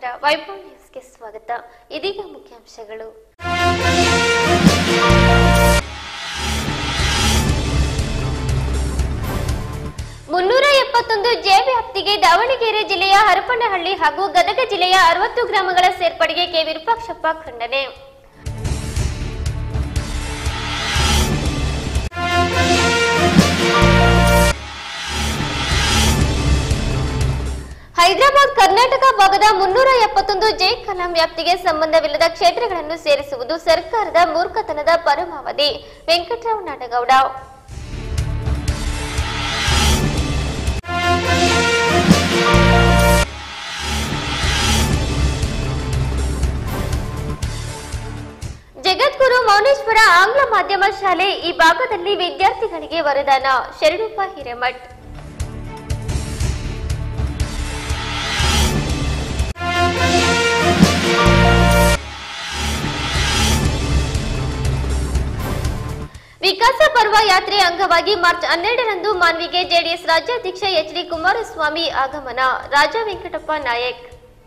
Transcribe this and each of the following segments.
ವೈಭವ್ ನ್ಯೂಸ್ಗೆ ಸ್ವಾಗತ. ಇದೀಗ ಮುಖ್ಯಾಂಶಗಳು. 371 ಜೆ ವ್ಯಾಪ್ತಿಗೆ ದಾವಣಗೆರೆ ಜಿಲ್ಲೆಯ ಹರಪನಹಳ್ಳಿ ಹಾಗೂ ಗದಗ ಜಿಲ್ಲೆಯ 60 ಗ್ರಾಮಗಳ ಸೇರ್ಪಡೆಗೆ ಕೆ ವಿರೂಪಾಕ್ಷಪ್ಪ ಖಂಡನೆ. ಹೈದರಾಬಾದ್ ಕರ್ನಾಟಕ ಭಾಗದ 371 ಜೆ ಕಲಾಂ ವ್ಯಾಪ್ತಿಗೆ ಸಂಬಂಧವಿಲ್ಲದ ಕ್ಷೇತ್ರಗಳನ್ನು ಸೇರಿಸುವುದು ಸರ್ಕಾರದ ಮೂರ್ಖತನದ ಪರಮಾವಧಿ. ವೆಂಕಟರಾವ್ ನಾಡಗೌಡ. ಜಗದ್ಗುರು ಮೌನೇಶ್ವರ ಆಂಗ್ಲ ಮಾಧ್ಯಮ ಶಾಲೆ ಈ ಭಾಗದಲ್ಲಿ ವಿದ್ಯಾರ್ಥಿಗಳಿಗೆ ವರದಾನ. ಶರಣಪ್ಪ ಹಿರೇಮಠ್. ವಿಕಾಸ ಪರ್ವ ಯಾತ್ರೆ ಅಂಗವಾಗಿ ಮಾರ್ಚ್ 12ರಂದು ಮಾನ್ವಿಗೆ ಜೆಡಿಎಸ್ ರಾಜ್ಯಾಧ್ಯಕ್ಷ ಎಚ್.ಡಿ. ಕುಮಾರಸ್ವಾಮಿ ಆಗಮನ. ರಾಜ ವೆಂಕಟಪ್ಪ ನಾಯಕ್.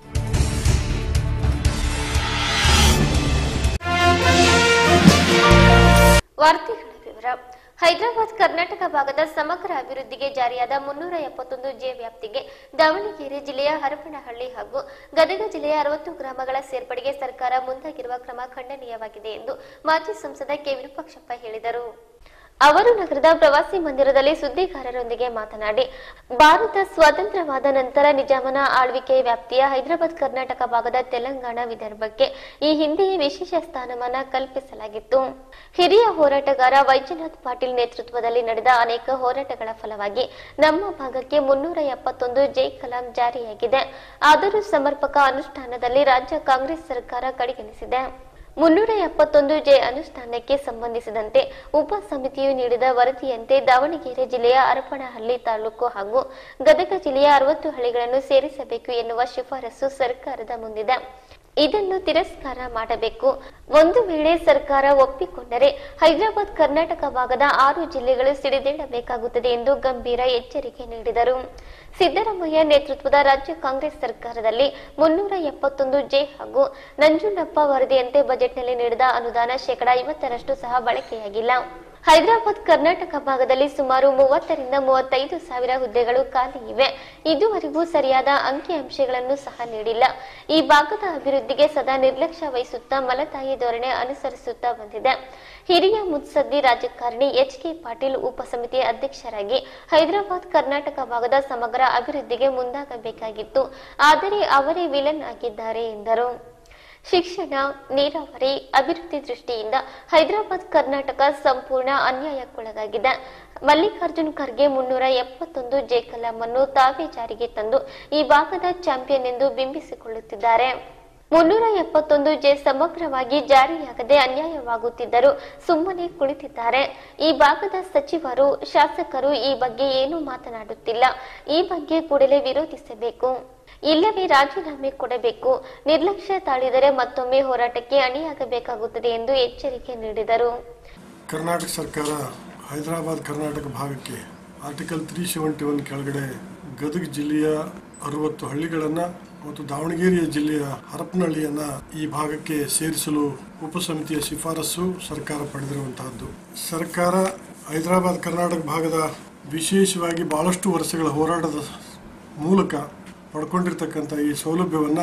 ವಾರ್ತೆಗಳ ವಿವರ. ಹೈದರಾಬಾದ್ ಕರ್ನಾಟಕ ಭಾಗದ ಸಮಗ್ರ ಅಭಿವೃದ್ಧಿಗೆ ಜಾರಿಯಾದ 371 ಜೆ ವ್ಯಾಪ್ತಿಗೆ ದಾವಣಗೆರೆ ಜಿಲ್ಲೆಯ ಹರಪನಹಳ್ಳಿ ಹಾಗೂ ಗದಗ ಜಿಲ್ಲೆಯ 60 ಗ್ರಾಮಗಳ ಸೇರ್ಪಡೆಗೆ ಸರ್ಕಾರ ಮುಂದಾಗಿರುವ ಕ್ರಮ ಖಂಡನೀಯವಾಗಿದೆ ಎಂದು ಮಾಜಿ ಸಂಸದ ಕೆ ವಿರೂಪಾಕ್ಷಪ್ಪ ಹೇಳಿದರು. ಅವರು ನಗರದ ಪ್ರವಾಸಿ ಮಂದಿರದಲ್ಲಿ ಸುದ್ದಿಗಾರರೊಂದಿಗೆ ಮಾತನಾಡಿ, ಭಾರತ ಸ್ವಾತಂತ್ರ್ಯವಾದ ನಂತರ ನಿಜಾಮನ ಆಳ್ವಿಕೆ ವ್ಯಾಪ್ತಿಯ ಹೈದರಾಬಾದ್ ಕರ್ನಾಟಕ ಭಾಗದ ತೆಲಂಗಾಣ ವಿದರ್ಭಕ್ಕೆ ಈ ಹಿಂದೆಯೇ ವಿಶೇಷ ಸ್ಥಾನಮಾನ ಕಲ್ಪಿಸಲಾಗಿತ್ತು. ಹಿರಿಯ ಹೋರಾಟಗಾರ ವೈಜನಾಥ್ ಪಾಟೀಲ್ ನೇತೃತ್ವದಲ್ಲಿ ನಡೆದ ಅನೇಕ ಹೋರಾಟಗಳ ಫಲವಾಗಿ ನಮ್ಮ ಭಾಗಕ್ಕೆ 371 ಜೆ ಕಲಾಂ ಜಾರಿಯಾಗಿದೆ. ಆದರೂ ಸಮರ್ಪಕ ಅನುಷ್ಠಾನದಲ್ಲಿ ರಾಜ್ಯ ಕಾಂಗ್ರೆಸ್ ಸರ್ಕಾರ ಕಡೆಗಣಿಸಿದೆ. 371 ಜೆ ಅನುಷ್ಠಾನಕ್ಕೆ ಸಂಬಂಧಿಸಿದಂತೆ ಉಪ ಸಮಿತಿಯು ನೀಡಿದ ವರದಿಯಂತೆ ದಾವಣಗೆರೆ ಜಿಲ್ಲೆಯ ಹರಪನಹಳ್ಳಿ ತಾಲೂಕು ಹಾಗೂ ಗದಗ ಜಿಲ್ಲೆಯ 60 ಹಳ್ಳಿಗಳನ್ನು ಸೇರಿಸಬೇಕು ಎನ್ನುವ ಶಿಫಾರಸು ಸರ್ಕಾರದ ಮುಂದಿದೆ. ಇದನ್ನು ತಿರಸ್ಕಾರ ಮಾಡಬೇಕು. ಒಂದು ವೇಳೆ ಸರ್ಕಾರ ಒಪ್ಪಿಕೊಂಡರೆ ಹೈದರಾಬಾದ್ ಕರ್ನಾಟಕ ಭಾಗದ 6 ಜಿಲ್ಲೆಗಳು ಸಿಡಿದೇಳಬೇಕಾಗುತ್ತದೆ ಎಂದು ಗಂಭೀರ ಎಚ್ಚರಿಕೆ ನೀಡಿದರು. ಸಿದ್ದರಾಮಯ್ಯ ನೇತೃತ್ವದ ರಾಜ್ಯ ಕಾಂಗ್ರೆಸ್ ಸರ್ಕಾರದಲ್ಲಿ 371 ಜೆ ಹಾಗೂ ನಂಜುಂಡಪ್ಪ ವರದಿಯಂತೆ ಬಜೆಟ್ನಲ್ಲಿ ನೀಡಿದ ಅನುದಾನ 50% ಸಹ ಬಳಕೆಯಾಗಿಲ್ಲ. ಹೈದರಾಬಾದ್ ಕರ್ನಾಟಕ ಭಾಗದಲ್ಲಿ ಸುಮಾರು 30 ರಿಂದ 35 ಸಾವಿರ ಹುದ್ದೆಗಳು ಖಾಲಿ ಇವೆ. ಇದುವರೆಗೂ ಸರಿಯಾದ ಅಂಕಿಅಂಶಗಳನ್ನು ಸಹ ನೀಡಿಲ್ಲ. ಈ ಭಾಗದ ಅಭಿವೃದ್ಧಿಗೆ ಸದಾ ನಿರ್ಲಕ್ಷ್ಯ ವಹಿಸುತ್ತಾ ಮಲತಾಯಿ ಧೋರಣೆ ಅನುಸರಿಸುತ್ತಾ ಬಂದಿದೆ. ಹಿರಿಯ ಮುತ್ಸದ್ದಿ ರಾಜಕಾರಣಿ ಎಚ್.ಕೆ. ಪಾಟೀಲ್ ಉಪಸಮಿತಿ ಅಧ್ಯಕ್ಷರಾಗಿ ಹೈದರಾಬಾದ್ ಕರ್ನಾಟಕ ಭಾಗದ ಸಮಗ್ರ ಅಭಿವೃದ್ಧಿಗೆ ಮುಂದಾಗಬೇಕಾಗಿತ್ತು. ಆದರೆ ಅವರೇ ವಿಲನ್ ಆಗಿದ್ದಾರೆ ಎಂದರು. ಶಿಕ್ಷಣ, ನೀರಾವರಿ, ಅಭಿವೃದ್ಧಿ ದೃಷ್ಟಿಯಿಂದ ಹೈದರಾಬಾದ್ ಕರ್ನಾಟಕ ಸಂಪೂರ್ಣ ಅನ್ಯಾಯಕ್ಕೊಳಗಾಗಿದೆ. ಮಲ್ಲಿಕಾರ್ಜುನ್ ಖರ್ಗೆ 371 ಜೆ ಕಲಾಂ ಅನ್ನು ತಾವೇ ಜಾರಿಗೆ ತಂದು ಈ ಭಾಗದ ಚಾಂಪಿಯನ್ ಎಂದು ಬಿಂಬಿಸಿಕೊಳ್ಳುತ್ತಿದ್ದಾರೆ. 371 ಜೆ ಸಮಗ್ರವಾಗಿ ಜಾರಿಯಾಗದೆ ಅನ್ಯಾಯವಾಗುತ್ತಿದ್ದರೂ ಸುಮ್ಮನೆ ಕುಳಿತಿದ್ದಾರೆ. ಈ ಭಾಗದ ಸಚಿವರು, ಶಾಸಕರು ಈ ಬಗ್ಗೆ ಏನೂ ಮಾತನಾಡುತ್ತಿಲ್ಲ. ಈ ಬಗ್ಗೆ ಕೂಡಲೇ ವಿರೋಧಿಸಬೇಕು, ಇಲ್ಲವೇ ರಾಜೀನಾಮೆ ಕೊಡಬೇಕು. ನಿರ್ಲಕ್ಷ್ಯ ತಾಳಿದರೆ ಮತ್ತೊಮ್ಮೆ ಹೋರಾಟಕ್ಕೆ ಅಣಿಯಾಗಬೇಕಾಗುತ್ತದೆ ಎಂದು ಎಚ್ಚರಿಕೆ ನೀಡಿದರು. ಕರ್ನಾಟಕ ಸರ್ಕಾರ ಹೈದರಾಬಾದ್ ಕರ್ನಾಟಕ ಭಾಗಕ್ಕೆ ಆರ್ಟಿಕಲ್ 371 ಕೆಳಗಡೆ ಗದಗ ಜಿಲ್ಲೆಯ 60 ಹಳ್ಳಿಗಳನ್ನು ಮತ್ತು ದಾವಣಗೆರೆ ಜಿಲ್ಲೆಯ ಹರಪನಹಳ್ಳಿಯನ್ನ ಈ ಭಾಗಕ್ಕೆ ಸೇರಿಸಲು ಉಪಸಮಿತಿಯ ಶಿಫಾರಸು ಸರ್ಕಾರ ಪಡೆದಿರುವಂತಹದ್ದು. ಸರ್ಕಾರ ಹೈದರಾಬಾದ್ ಕರ್ನಾಟಕ ಭಾಗದ ವಿಶೇಷವಾಗಿ ಬಹಳಷ್ಟು ವರ್ಷಗಳ ಹೋರಾಟದ ಮೂಲಕ ಪಡ್ಕೊಂಡಿರ್ತಕ್ಕಂಥ ಈ ಸೌಲಭ್ಯವನ್ನ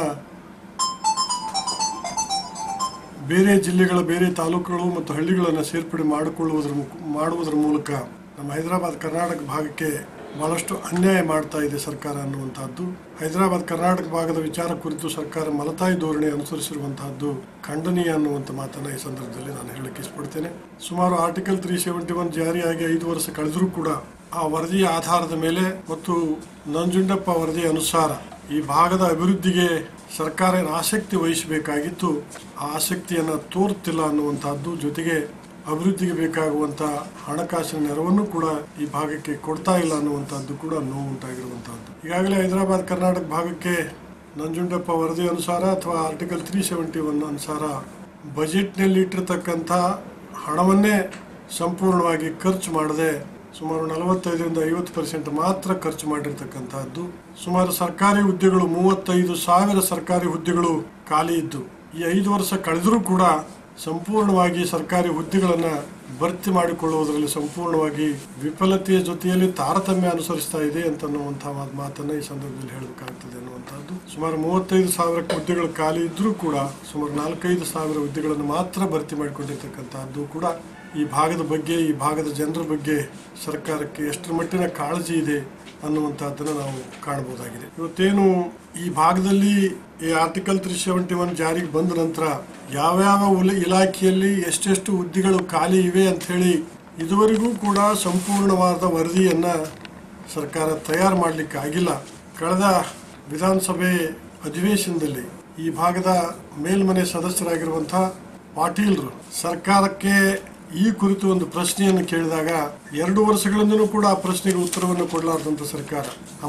ಬೇರೆ ಜಿಲ್ಲೆಗಳ, ಬೇರೆ ತಾಲೂಕುಗಳು ಮತ್ತು ಹಳ್ಳಿಗಳನ್ನು ಸೇರ್ಪಡೆ ಮಾಡುವುದರ ಮೂಲಕ ನಮ್ಮ ಹೈದರಾಬಾದ್ ಕರ್ನಾಟಕ ಭಾಗಕ್ಕೆ ಬಹಳಷ್ಟು ಅನ್ಯಾಯ ಮಾಡ್ತಾ ಇದೆ ಸರ್ಕಾರ ಅನ್ನುವಂತಹದ್ದು. ಹೈದರಾಬಾದ್ ಕರ್ನಾಟಕ ಭಾಗದ ವಿಚಾರ ಕುರಿತು ಸರ್ಕಾರ ಮಲತಾಯಿ ಧೋರಣೆ ಅನುಸರಿಸಿರುವಂತಹದ್ದು ಖಂಡನೀಯ ಅನ್ನುವಂಥ ಮಾತನ್ನ ಈ ಸಂದರ್ಭದಲ್ಲಿ ನಾನು ಹೇಳಕ್ಕೆ ಇಷ್ಟಪಡ್ತೇನೆ. ಸುಮಾರು ಆರ್ಟಿಕಲ್ 371 ಜಾರಿಯಾಗಿ 5 ವರ್ಷ ಕಳೆದರೂ ಕೂಡ ಆ ವರದಿಯ ಆಧಾರದ ಮೇಲೆ ಮತ್ತು ನಂಜುಂಡಪ್ಪ ವರದಿಯ ಅನುಸಾರ ಈ ಭಾಗದ ಅಭಿವೃದ್ಧಿಗೆ ಸರ್ಕಾರ ಆಸಕ್ತಿ ವಹಿಸಬೇಕಾಗಿತ್ತು. ಆ ಆಸಕ್ತಿಯನ್ನು ತೋರುತ್ತಿಲ್ಲ ಅನ್ನುವಂತಹದ್ದು, ಜೊತೆಗೆ ಅಭಿವೃದ್ಧಿಗೆ ಬೇಕಾಗುವಂತಹ ಹಣಕಾಸಿನ ನೆರವನ್ನು ಕೂಡ ಈ ಭಾಗಕ್ಕೆ ಕೊಡ್ತಾ ಇಲ್ಲ ಅನ್ನುವಂಥದ್ದು ಕೂಡ ನೋವುಂಟಾಗಿರುವಂತಹದ್ದು. ಈಗಾಗಲೇ ಹೈದರಾಬಾದ್ ಕರ್ನಾಟಕ ಭಾಗಕ್ಕೆ ನಂಜುಂಡಪ್ಪ ವರದಿ ಅನುಸಾರ ಅಥವಾ ಆರ್ಟಿಕಲ್ 371 ಅನುಸಾರ ಬಜೆಟ್ನಲ್ಲಿ ಇಟ್ಟಿರ್ತಕ್ಕಂಥ ಹಣವನ್ನೇ ಸಂಪೂರ್ಣವಾಗಿ ಖರ್ಚು ಮಾಡದೆ ಸುಮಾರು 45-50% ಮಾತ್ರ ಖರ್ಚು ಮಾಡಿರ್ತಕ್ಕಂಥದ್ದು. ಸುಮಾರು ಸರ್ಕಾರಿ ಹುದ್ದೆಗಳು 35,000 ಸರ್ಕಾರಿ ಹುದ್ದೆಗಳು ಖಾಲಿ ಇದ್ದು ಈ 5 ವರ್ಷ ಕಳೆದರೂ ಕೂಡ ಸಂಪೂರ್ಣವಾಗಿ ಸರ್ಕಾರಿ ಹುದ್ದೆಗಳನ್ನು ಭರ್ತಿ ಮಾಡಿಕೊಳ್ಳುವುದರಲ್ಲಿ ಸಂಪೂರ್ಣವಾಗಿ ವಿಫಲತೆಯ ಜೊತೆಯಲ್ಲಿ ತಾರತಮ್ಯ ಅನುಸರಿಸ್ತಾ ಇದೆ ಅಂತನ್ನುವಂತಹ ಮಾತನ್ನು ಈ ಸಂದರ್ಭದಲ್ಲಿ ಹೇಳಬೇಕಾಗ್ತದೆ ಅನ್ನುವಂಥದ್ದು. ಸುಮಾರು 35,000 ಹುದ್ದೆಗಳು ಖಾಲಿ ಇದ್ರೂ ಕೂಡ ಸುಮಾರು 4-5 ಹುದ್ದೆಗಳನ್ನು ಮಾತ್ರ ಭರ್ತಿ ಮಾಡಿಕೊಂಡಿರ್ತಕ್ಕಂಥದ್ದು ಕೂಡ ಈ ಭಾಗದ ಬಗ್ಗೆ, ಈ ಭಾಗದ ಜನರ ಬಗ್ಗೆ ಸರ್ಕಾರಕ್ಕೆ ಎಷ್ಟರ ಮಟ್ಟಿನ ಕಾಳಜಿ ಇದೆ ಅನ್ನುವಂಥದ್ದನ್ನು ನಾವು ಕಾಣಬಹುದಾಗಿದೆ. ಇವತ್ತೇನು ಈ ಭಾಗದಲ್ಲಿ ಈ ಆರ್ಟಿಕಲ್ 371 ಜಾರಿಗೆ ಬಂದ ನಂತರ ಯಾವ್ಯಾವ ಇಲಾಖೆಯಲ್ಲಿ ಎಷ್ಟೆಷ್ಟು ಹುದ್ದೆಗಳು ಖಾಲಿ ಇವೆ ಅಂತ ಹೇಳಿ ಇದುವರೆಗೂ ಕೂಡ ಸಂಪೂರ್ಣವಾದ ವರದಿಯನ್ನ ಸರ್ಕಾರ ತಯಾರು ಮಾಡಲಿಕ್ಕೆ ಆಗಿಲ್ಲ. ಕಳೆದ ವಿಧಾನಸಭೆ ಅಧಿವೇಶನದಲ್ಲಿ ಈ ಭಾಗದ ಮೇಲ್ಮನೆ ಸದಸ್ಯರಾಗಿರುವಂತಹ ಪಾಟೀಲ್ರು ಸರ್ಕಾರಕ್ಕೆ ಈ ಕುರಿತು ಒಂದು ಪ್ರಶ್ನೆಯನ್ನು ಕೇಳಿದಾಗ 2 ವರ್ಷಗಳಿಂದಲೂ ಕೂಡ ಆ ಪ್ರಶ್ನೆಗೆ ಉತ್ತರವನ್ನು ಕೊಡಲಾರದಂತ ಸರ್ಕಾರ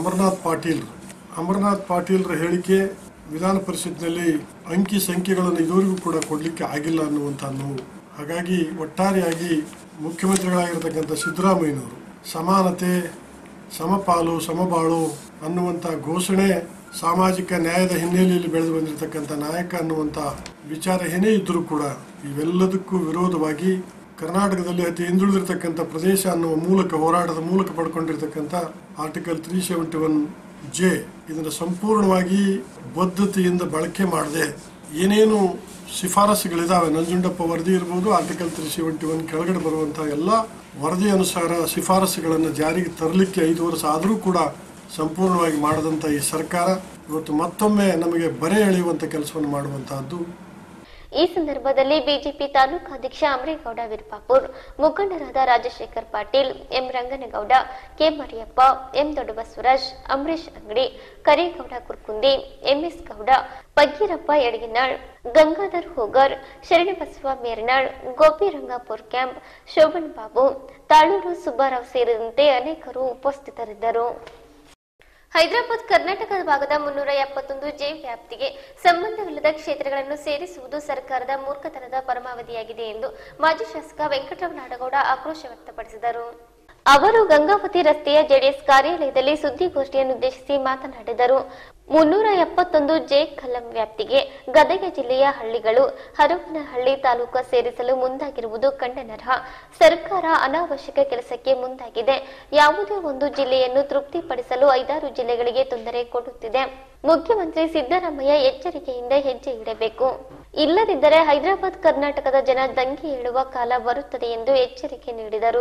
ಅಮರನಾಥ್ ಪಾಟೀಲ್ರ ಹೇಳಿಕೆ ವಿಧಾನ ಪರಿಷತ್ನಲ್ಲಿ ಅಂಕಿ ಸಂಖ್ಯೆಗಳನ್ನು ಇದುವರೆಗೂ ಕೂಡ ಕೊಡಲಿಕ್ಕೆ ಆಗಿಲ್ಲ ಅನ್ನುವಂಥ ನೋವು. ಹಾಗಾಗಿ ಒಟ್ಟಾರೆಯಾಗಿ ಮುಖ್ಯಮಂತ್ರಿಗಳಾಗಿರ್ತಕ್ಕಂಥ ಸಿದ್ದರಾಮಯ್ಯನವರು ಸಮಾನತೆ, ಸಮಪಾಲು, ಸಮಬಾಳು ಅನ್ನುವಂಥ ಘೋಷಣೆ, ಸಾಮಾಜಿಕ ನ್ಯಾಯದ ಹಿನ್ನೆಲೆಯಲ್ಲಿ ಬೆಳೆದು ಬಂದಿರತಕ್ಕಂಥ ನಾಯಕ ಅನ್ನುವಂಥ ವಿಚಾರ ಏನೇ ಇದ್ದರೂ ಕೂಡ ಇವೆಲ್ಲದಕ್ಕೂ ವಿರೋಧವಾಗಿ ಕರ್ನಾಟಕದಲ್ಲಿ ಅತಿ ಹಿಂದುಳಿದಿರತಕ್ಕಂಥ ಪ್ರದೇಶ ಅನ್ನುವ ಮೂಲಕ ಹೋರಾಟದ ಮೂಲಕ ಪಡ್ಕೊಂಡಿರ್ತಕ್ಕಂಥ ಆರ್ಟಿಕಲ್ 371J ಇದನ್ನು ಸಂಪೂರ್ಣವಾಗಿ ಬದ್ಧತೆಯಿಂದ ಬಳಕೆ ಮಾಡದೆ ಏನೇನು ಶಿಫಾರಸುಗಳಿದಾವೆ, ನಂಜುಂಡಪ್ಪ ವರದಿ ಇರ್ಬೋದು, ಆರ್ಟಿಕಲ್ 371 ಕೆಳಗಡೆ ಬರುವಂತಹ ಎಲ್ಲ ವರದಿ ಅನುಸಾರ ಶಿಫಾರಸುಗಳನ್ನು ಜಾರಿಗೆ ತರಲಿಕ್ಕೆ 5 ವರ್ಷ ಆದರೂ ಕೂಡ ಸಂಪೂರ್ಣವಾಗಿ ಮಾಡದಂಥ ಈ ಸರ್ಕಾರ ಇವತ್ತು ಮತ್ತೊಮ್ಮೆ ನಮಗೆ ಬರೆ ಎಳೆಯುವಂಥ ಕೆಲಸವನ್ನು ಮಾಡುವಂತಹದ್ದು. ಈ ಸಂದರ್ಭದಲ್ಲಿ ಬಿಜೆಪಿ ತಾಲೂಕಾಧ್ಯಕ್ಷ ಅಮರೇಗೌಡ ವಿರುಪಾಪುರ್, ಮುಖಂಡರಾದ ರಾಜಶೇಖರ್ ಪಾಟೀಲ್, ಎಂ ರಂಗನಗೌಡ, ಕೆ ಮರಿಯಪ್ಪ, ಎಂ ದೊಡ್ಡಬಸವರಾಜ್, ಅಂಬರೀಶ್ ಅಂಗಡಿ, ಕರೇಗೌಡ ಕುರ್ಕುಂದಿ, ಎಂಎಸ್ ಗೌಡ, ಪಗ್ಗಿರಪ್ಪ ಯಡಗಿನಾಳ್, ಗಂಗಾಧರ್ ಹೋಗರ್, ಶರಣಬಸವ ಮೇರ್ನಾಳ್, ಗೋಪಿರಂಗಪುರ್ ಕ್ಯಾಂಪ್, ಶೋಭನ್ ಬಾಬು, ತಾಳೂರು ಸುಬ್ಬಾರಾವ್ ಸೇರಿದಂತೆ ಅನೇಕರು ಉಪಸ್ಥಿತರಿದ್ದರು. ಹೈದರಾಬಾದ್ ಕರ್ನಾಟಕದ ಭಾಗದ 371J ವ್ಯಾಪ್ತಿಗೆ ಸಂಬಂಧವಿಲ್ಲದ ಕ್ಷೇತ್ರಗಳನ್ನು ಸೇರಿಸುವುದು ಸರ್ಕಾರದ ಮೂರ್ಖತನದ ಪರಮಾವಧಿಯಾಗಿದೆ ಎಂದು ಮಾಜಿ ಶಾಸಕ ವೆಂಕಟರಾವ್ ನಾಡಗೌಡ ಆಕ್ರೋಶ ವ್ಯಕ್ತಪಡಿಸಿದರು. ಅವರು ಗಂಗಾವತಿ ರಸ್ತೆಯ ಜೆಡಿಎಸ್ ಕಾರ್ಯಾಲಯದಲ್ಲಿ ಸುದ್ದಿಗೋಷ್ಠಿಯನ್ನುದ್ದೇಶಿಸಿ ಮಾತನಾಡಿದರು. 371J ಕಲಂ ವ್ಯಾಪ್ತಿಗೆ ಗದಗ ಜಿಲ್ಲೆಯ ಹಳ್ಳಿಗಳು, ಹರಪನಹಳ್ಳಿ ತಾಲೂಕು ಸೇರಿಸಲು ಮುಂದಾಗಿರುವುದು ಖಂಡನಾರ್ಹ. ಸರ್ಕಾರ ಅನಾವಶ್ಯಕ ಕೆಲಸಕ್ಕೆ ಮುಂದಾಗಿದೆ. ಯಾವುದೇ ಒಂದು ಜಿಲ್ಲೆಯನ್ನು ತೃಪ್ತಿಪಡಿಸಲು 5-6 ಜಿಲ್ಲೆಗಳಿಗೆ ತೊಂದರೆ ಕೊಡುತ್ತಿದೆ. ಮುಖ್ಯಮಂತ್ರಿ ಸಿದ್ದರಾಮಯ್ಯ ಎಚ್ಚರಿಕೆಯಿಂದ ಹೆಜ್ಜೆ ಇಡಬೇಕು. ಇಲ್ಲದಿದ್ದರೆ ಹೈದರಾಬಾದ್ ಕರ್ನಾಟಕದ ಜನ ದಂಗೆ ಏಳುವ ಕಾಲ ಬರುತ್ತದೆ ಎಂದು ಎಚ್ಚರಿಕೆ ನೀಡಿದರು.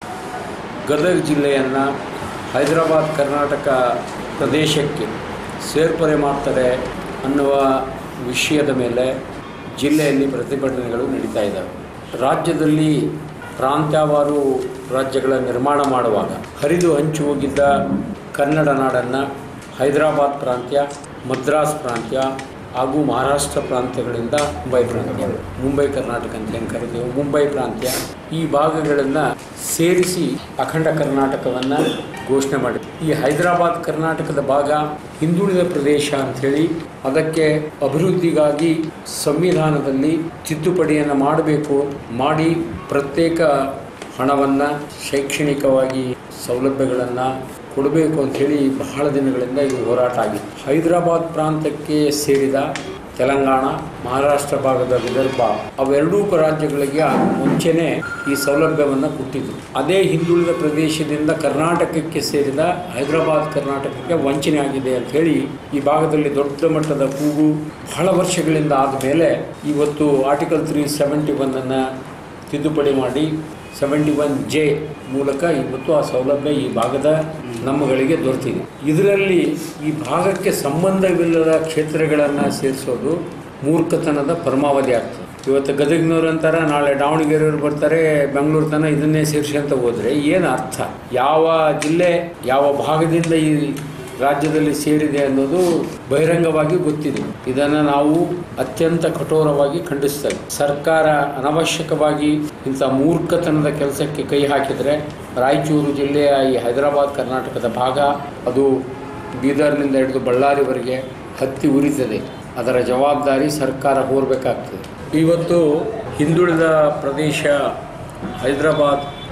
ಗದಗ ಜಿಲ್ಲೆಯನ್ನು ಹೈದರಾಬಾದ್ ಕರ್ನಾಟಕ ಪ್ರದೇಶಕ್ಕೆ ಸೇರ್ಪಡೆ ಮಾಡ್ತಾರೆ ಅನ್ನುವ ವಿಷಯದ ಮೇಲೆ ಜಿಲ್ಲೆಯಲ್ಲಿ ಪ್ರತಿಭಟನೆಗಳು ನಡೀತಾ ಇದ್ದಾವೆ. ರಾಜ್ಯದಲ್ಲಿ ಪ್ರಾಂತ್ಯವಾರು ರಾಜ್ಯಗಳ ನಿರ್ಮಾಣ ಮಾಡುವಾಗ ಹರಿದು ಹಂಚಿ ಹೋಗಿದ್ದ ಕನ್ನಡ ನಾಡನ್ನು ಹೈದರಾಬಾದ್ ಪ್ರಾಂತ್ಯ, ಮದ್ರಾಸ್ ಪ್ರಾಂತ್ಯ ಹಾಗೂ ಮಹಾರಾಷ್ಟ್ರ ಪ್ರಾಂತ್ಯಗಳಿಂದ ಮುಂಬೈ ಕರ್ನಾಟಕ ಅಂತ ಏನು ಕರಿತೀವಿ, ಮುಂಬೈ ಪ್ರಾಂತ್ಯ, ಈ ಭಾಗಗಳನ್ನು ಸೇರಿಸಿ ಅಖಂಡ ಕರ್ನಾಟಕವನ್ನು ಘೋಷಣೆ ಮಾಡಿದೆ. ಈ ಹೈದರಾಬಾದ್ ಕರ್ನಾಟಕದ ಭಾಗ ಹಿಂದುಳಿದ ಪ್ರದೇಶ ಅಂಥೇಳಿ ಅದಕ್ಕೆ ಅಭಿವೃದ್ಧಿಗಾಗಿ ಸಂವಿಧಾನದಲ್ಲಿ ತಿದ್ದುಪಡಿಯನ್ನು ಮಾಡಬೇಕು, ಮಾಡಿ ಪ್ರತ್ಯೇಕ ಹಣವನ್ನು, ಶೈಕ್ಷಣಿಕವಾಗಿ ಸೌಲಭ್ಯಗಳನ್ನು ಕೊಡಬೇಕು ಅಂಥೇಳಿ ಬಹಳ ದಿನಗಳಿಂದ ಇದು ಹೋರಾಟ ಆಗಿದೆ. ಹೈದರಾಬಾದ್ ಪ್ರಾಂತ್ಯಕ್ಕೆ ಸೇರಿದ ತೆಲಂಗಾಣ, ಮಹಾರಾಷ್ಟ್ರ ಭಾಗದ ವಿದರ್ಭ ಅವೆರಡೂ ರಾಜ್ಯಗಳಿಗೆ ಮುಂಚೆನೇ ಈ ಸೌಲಭ್ಯವನ್ನು ಕೊಟ್ಟಿದ್ರು. ಅದೇ ಹಿಂದುಳಿದ ಪ್ರದೇಶದಿಂದ ಕರ್ನಾಟಕಕ್ಕೆ ಸೇರಿದ ಹೈದರಾಬಾದ್ ಕರ್ನಾಟಕಕ್ಕೆ ವಂಚನೆ ಆಗಿದೆ ಅಂತ ಹೇಳಿ ಈ ಭಾಗದಲ್ಲಿ ದೊಡ್ಡ ಮಟ್ಟದ ಕೂಗು ಬಹಳ ವರ್ಷಗಳಿಂದ ಆದಮೇಲೆ ಇವತ್ತು ಆರ್ಟಿಕಲ್ 371 ತಿದ್ದುಪಡಿ ಮಾಡಿ 71J ಮೂಲಕ ಇವತ್ತು ಆ ಸೌಲಭ್ಯ ಈ ಭಾಗದ ನಮ್ಮಗಳಿಗೆ ದೊರೆತಿದೆ. ಇದರಲ್ಲಿ ಈ ಭಾಗಕ್ಕೆ ಸಂಬಂಧವಿಲ್ಲದ ಕ್ಷೇತ್ರಗಳನ್ನು ಸೇರಿಸೋದು ಮೂರ್ಖತನದ ಪರಮಾವಧಿ ಆಗ್ತದೆ. ಇವತ್ತು ಗದಗಿನವ್ರು ಅಂತಾರೆ, ನಾಳೆ ದಾವಣಗೆರೆಯವರು ಬರ್ತಾರೆ, ಬೆಂಗಳೂರು ತನಕ ಇದನ್ನೇ ಸೇರಿಸಿ ಅಂತ ಹೋದರೆ ಏನು ಅರ್ಥ? ಯಾವ ಜಿಲ್ಲೆ ಯಾವ ಭಾಗದಿಂದ ಈ ರಾಜ್ಯದಲ್ಲಿ ಸೇರಿದೆ ಅನ್ನೋದು ಬಹಿರಂಗವಾಗಿ ಗೊತ್ತಿದೆ. ಇದನ್ನು ನಾವು ಅತ್ಯಂತ ಕಠೋರವಾಗಿ ಖಂಡಿಸ್ತೇವೆ. ಸರ್ಕಾರ ಅನವಶ್ಯಕವಾಗಿ ಇಂಥ ಮೂರ್ಖತನದ ಕೆಲಸಕ್ಕೆ ಕೈ ಹಾಕಿದರೆ ರಾಯಚೂರು ಜಿಲ್ಲೆಯ ಈ ಹೈದರಾಬಾದ್ ಕರ್ನಾಟಕದ ಭಾಗ, ಅದು ಬೀದರ್ನಿಂದ ಹಿಡಿದು ಬಳ್ಳಾರಿವರೆಗೆ ಹತ್ತಿ ಉರಿತದೆ. ಅದರ ಜವಾಬ್ದಾರಿ ಸರ್ಕಾರ ಹೊರಬೇಕಾಗ್ತದೆ. ಇವತ್ತು ಹಿಂದುಳಿದ ಪ್ರದೇಶ ಹೈದರಾಬಾದ್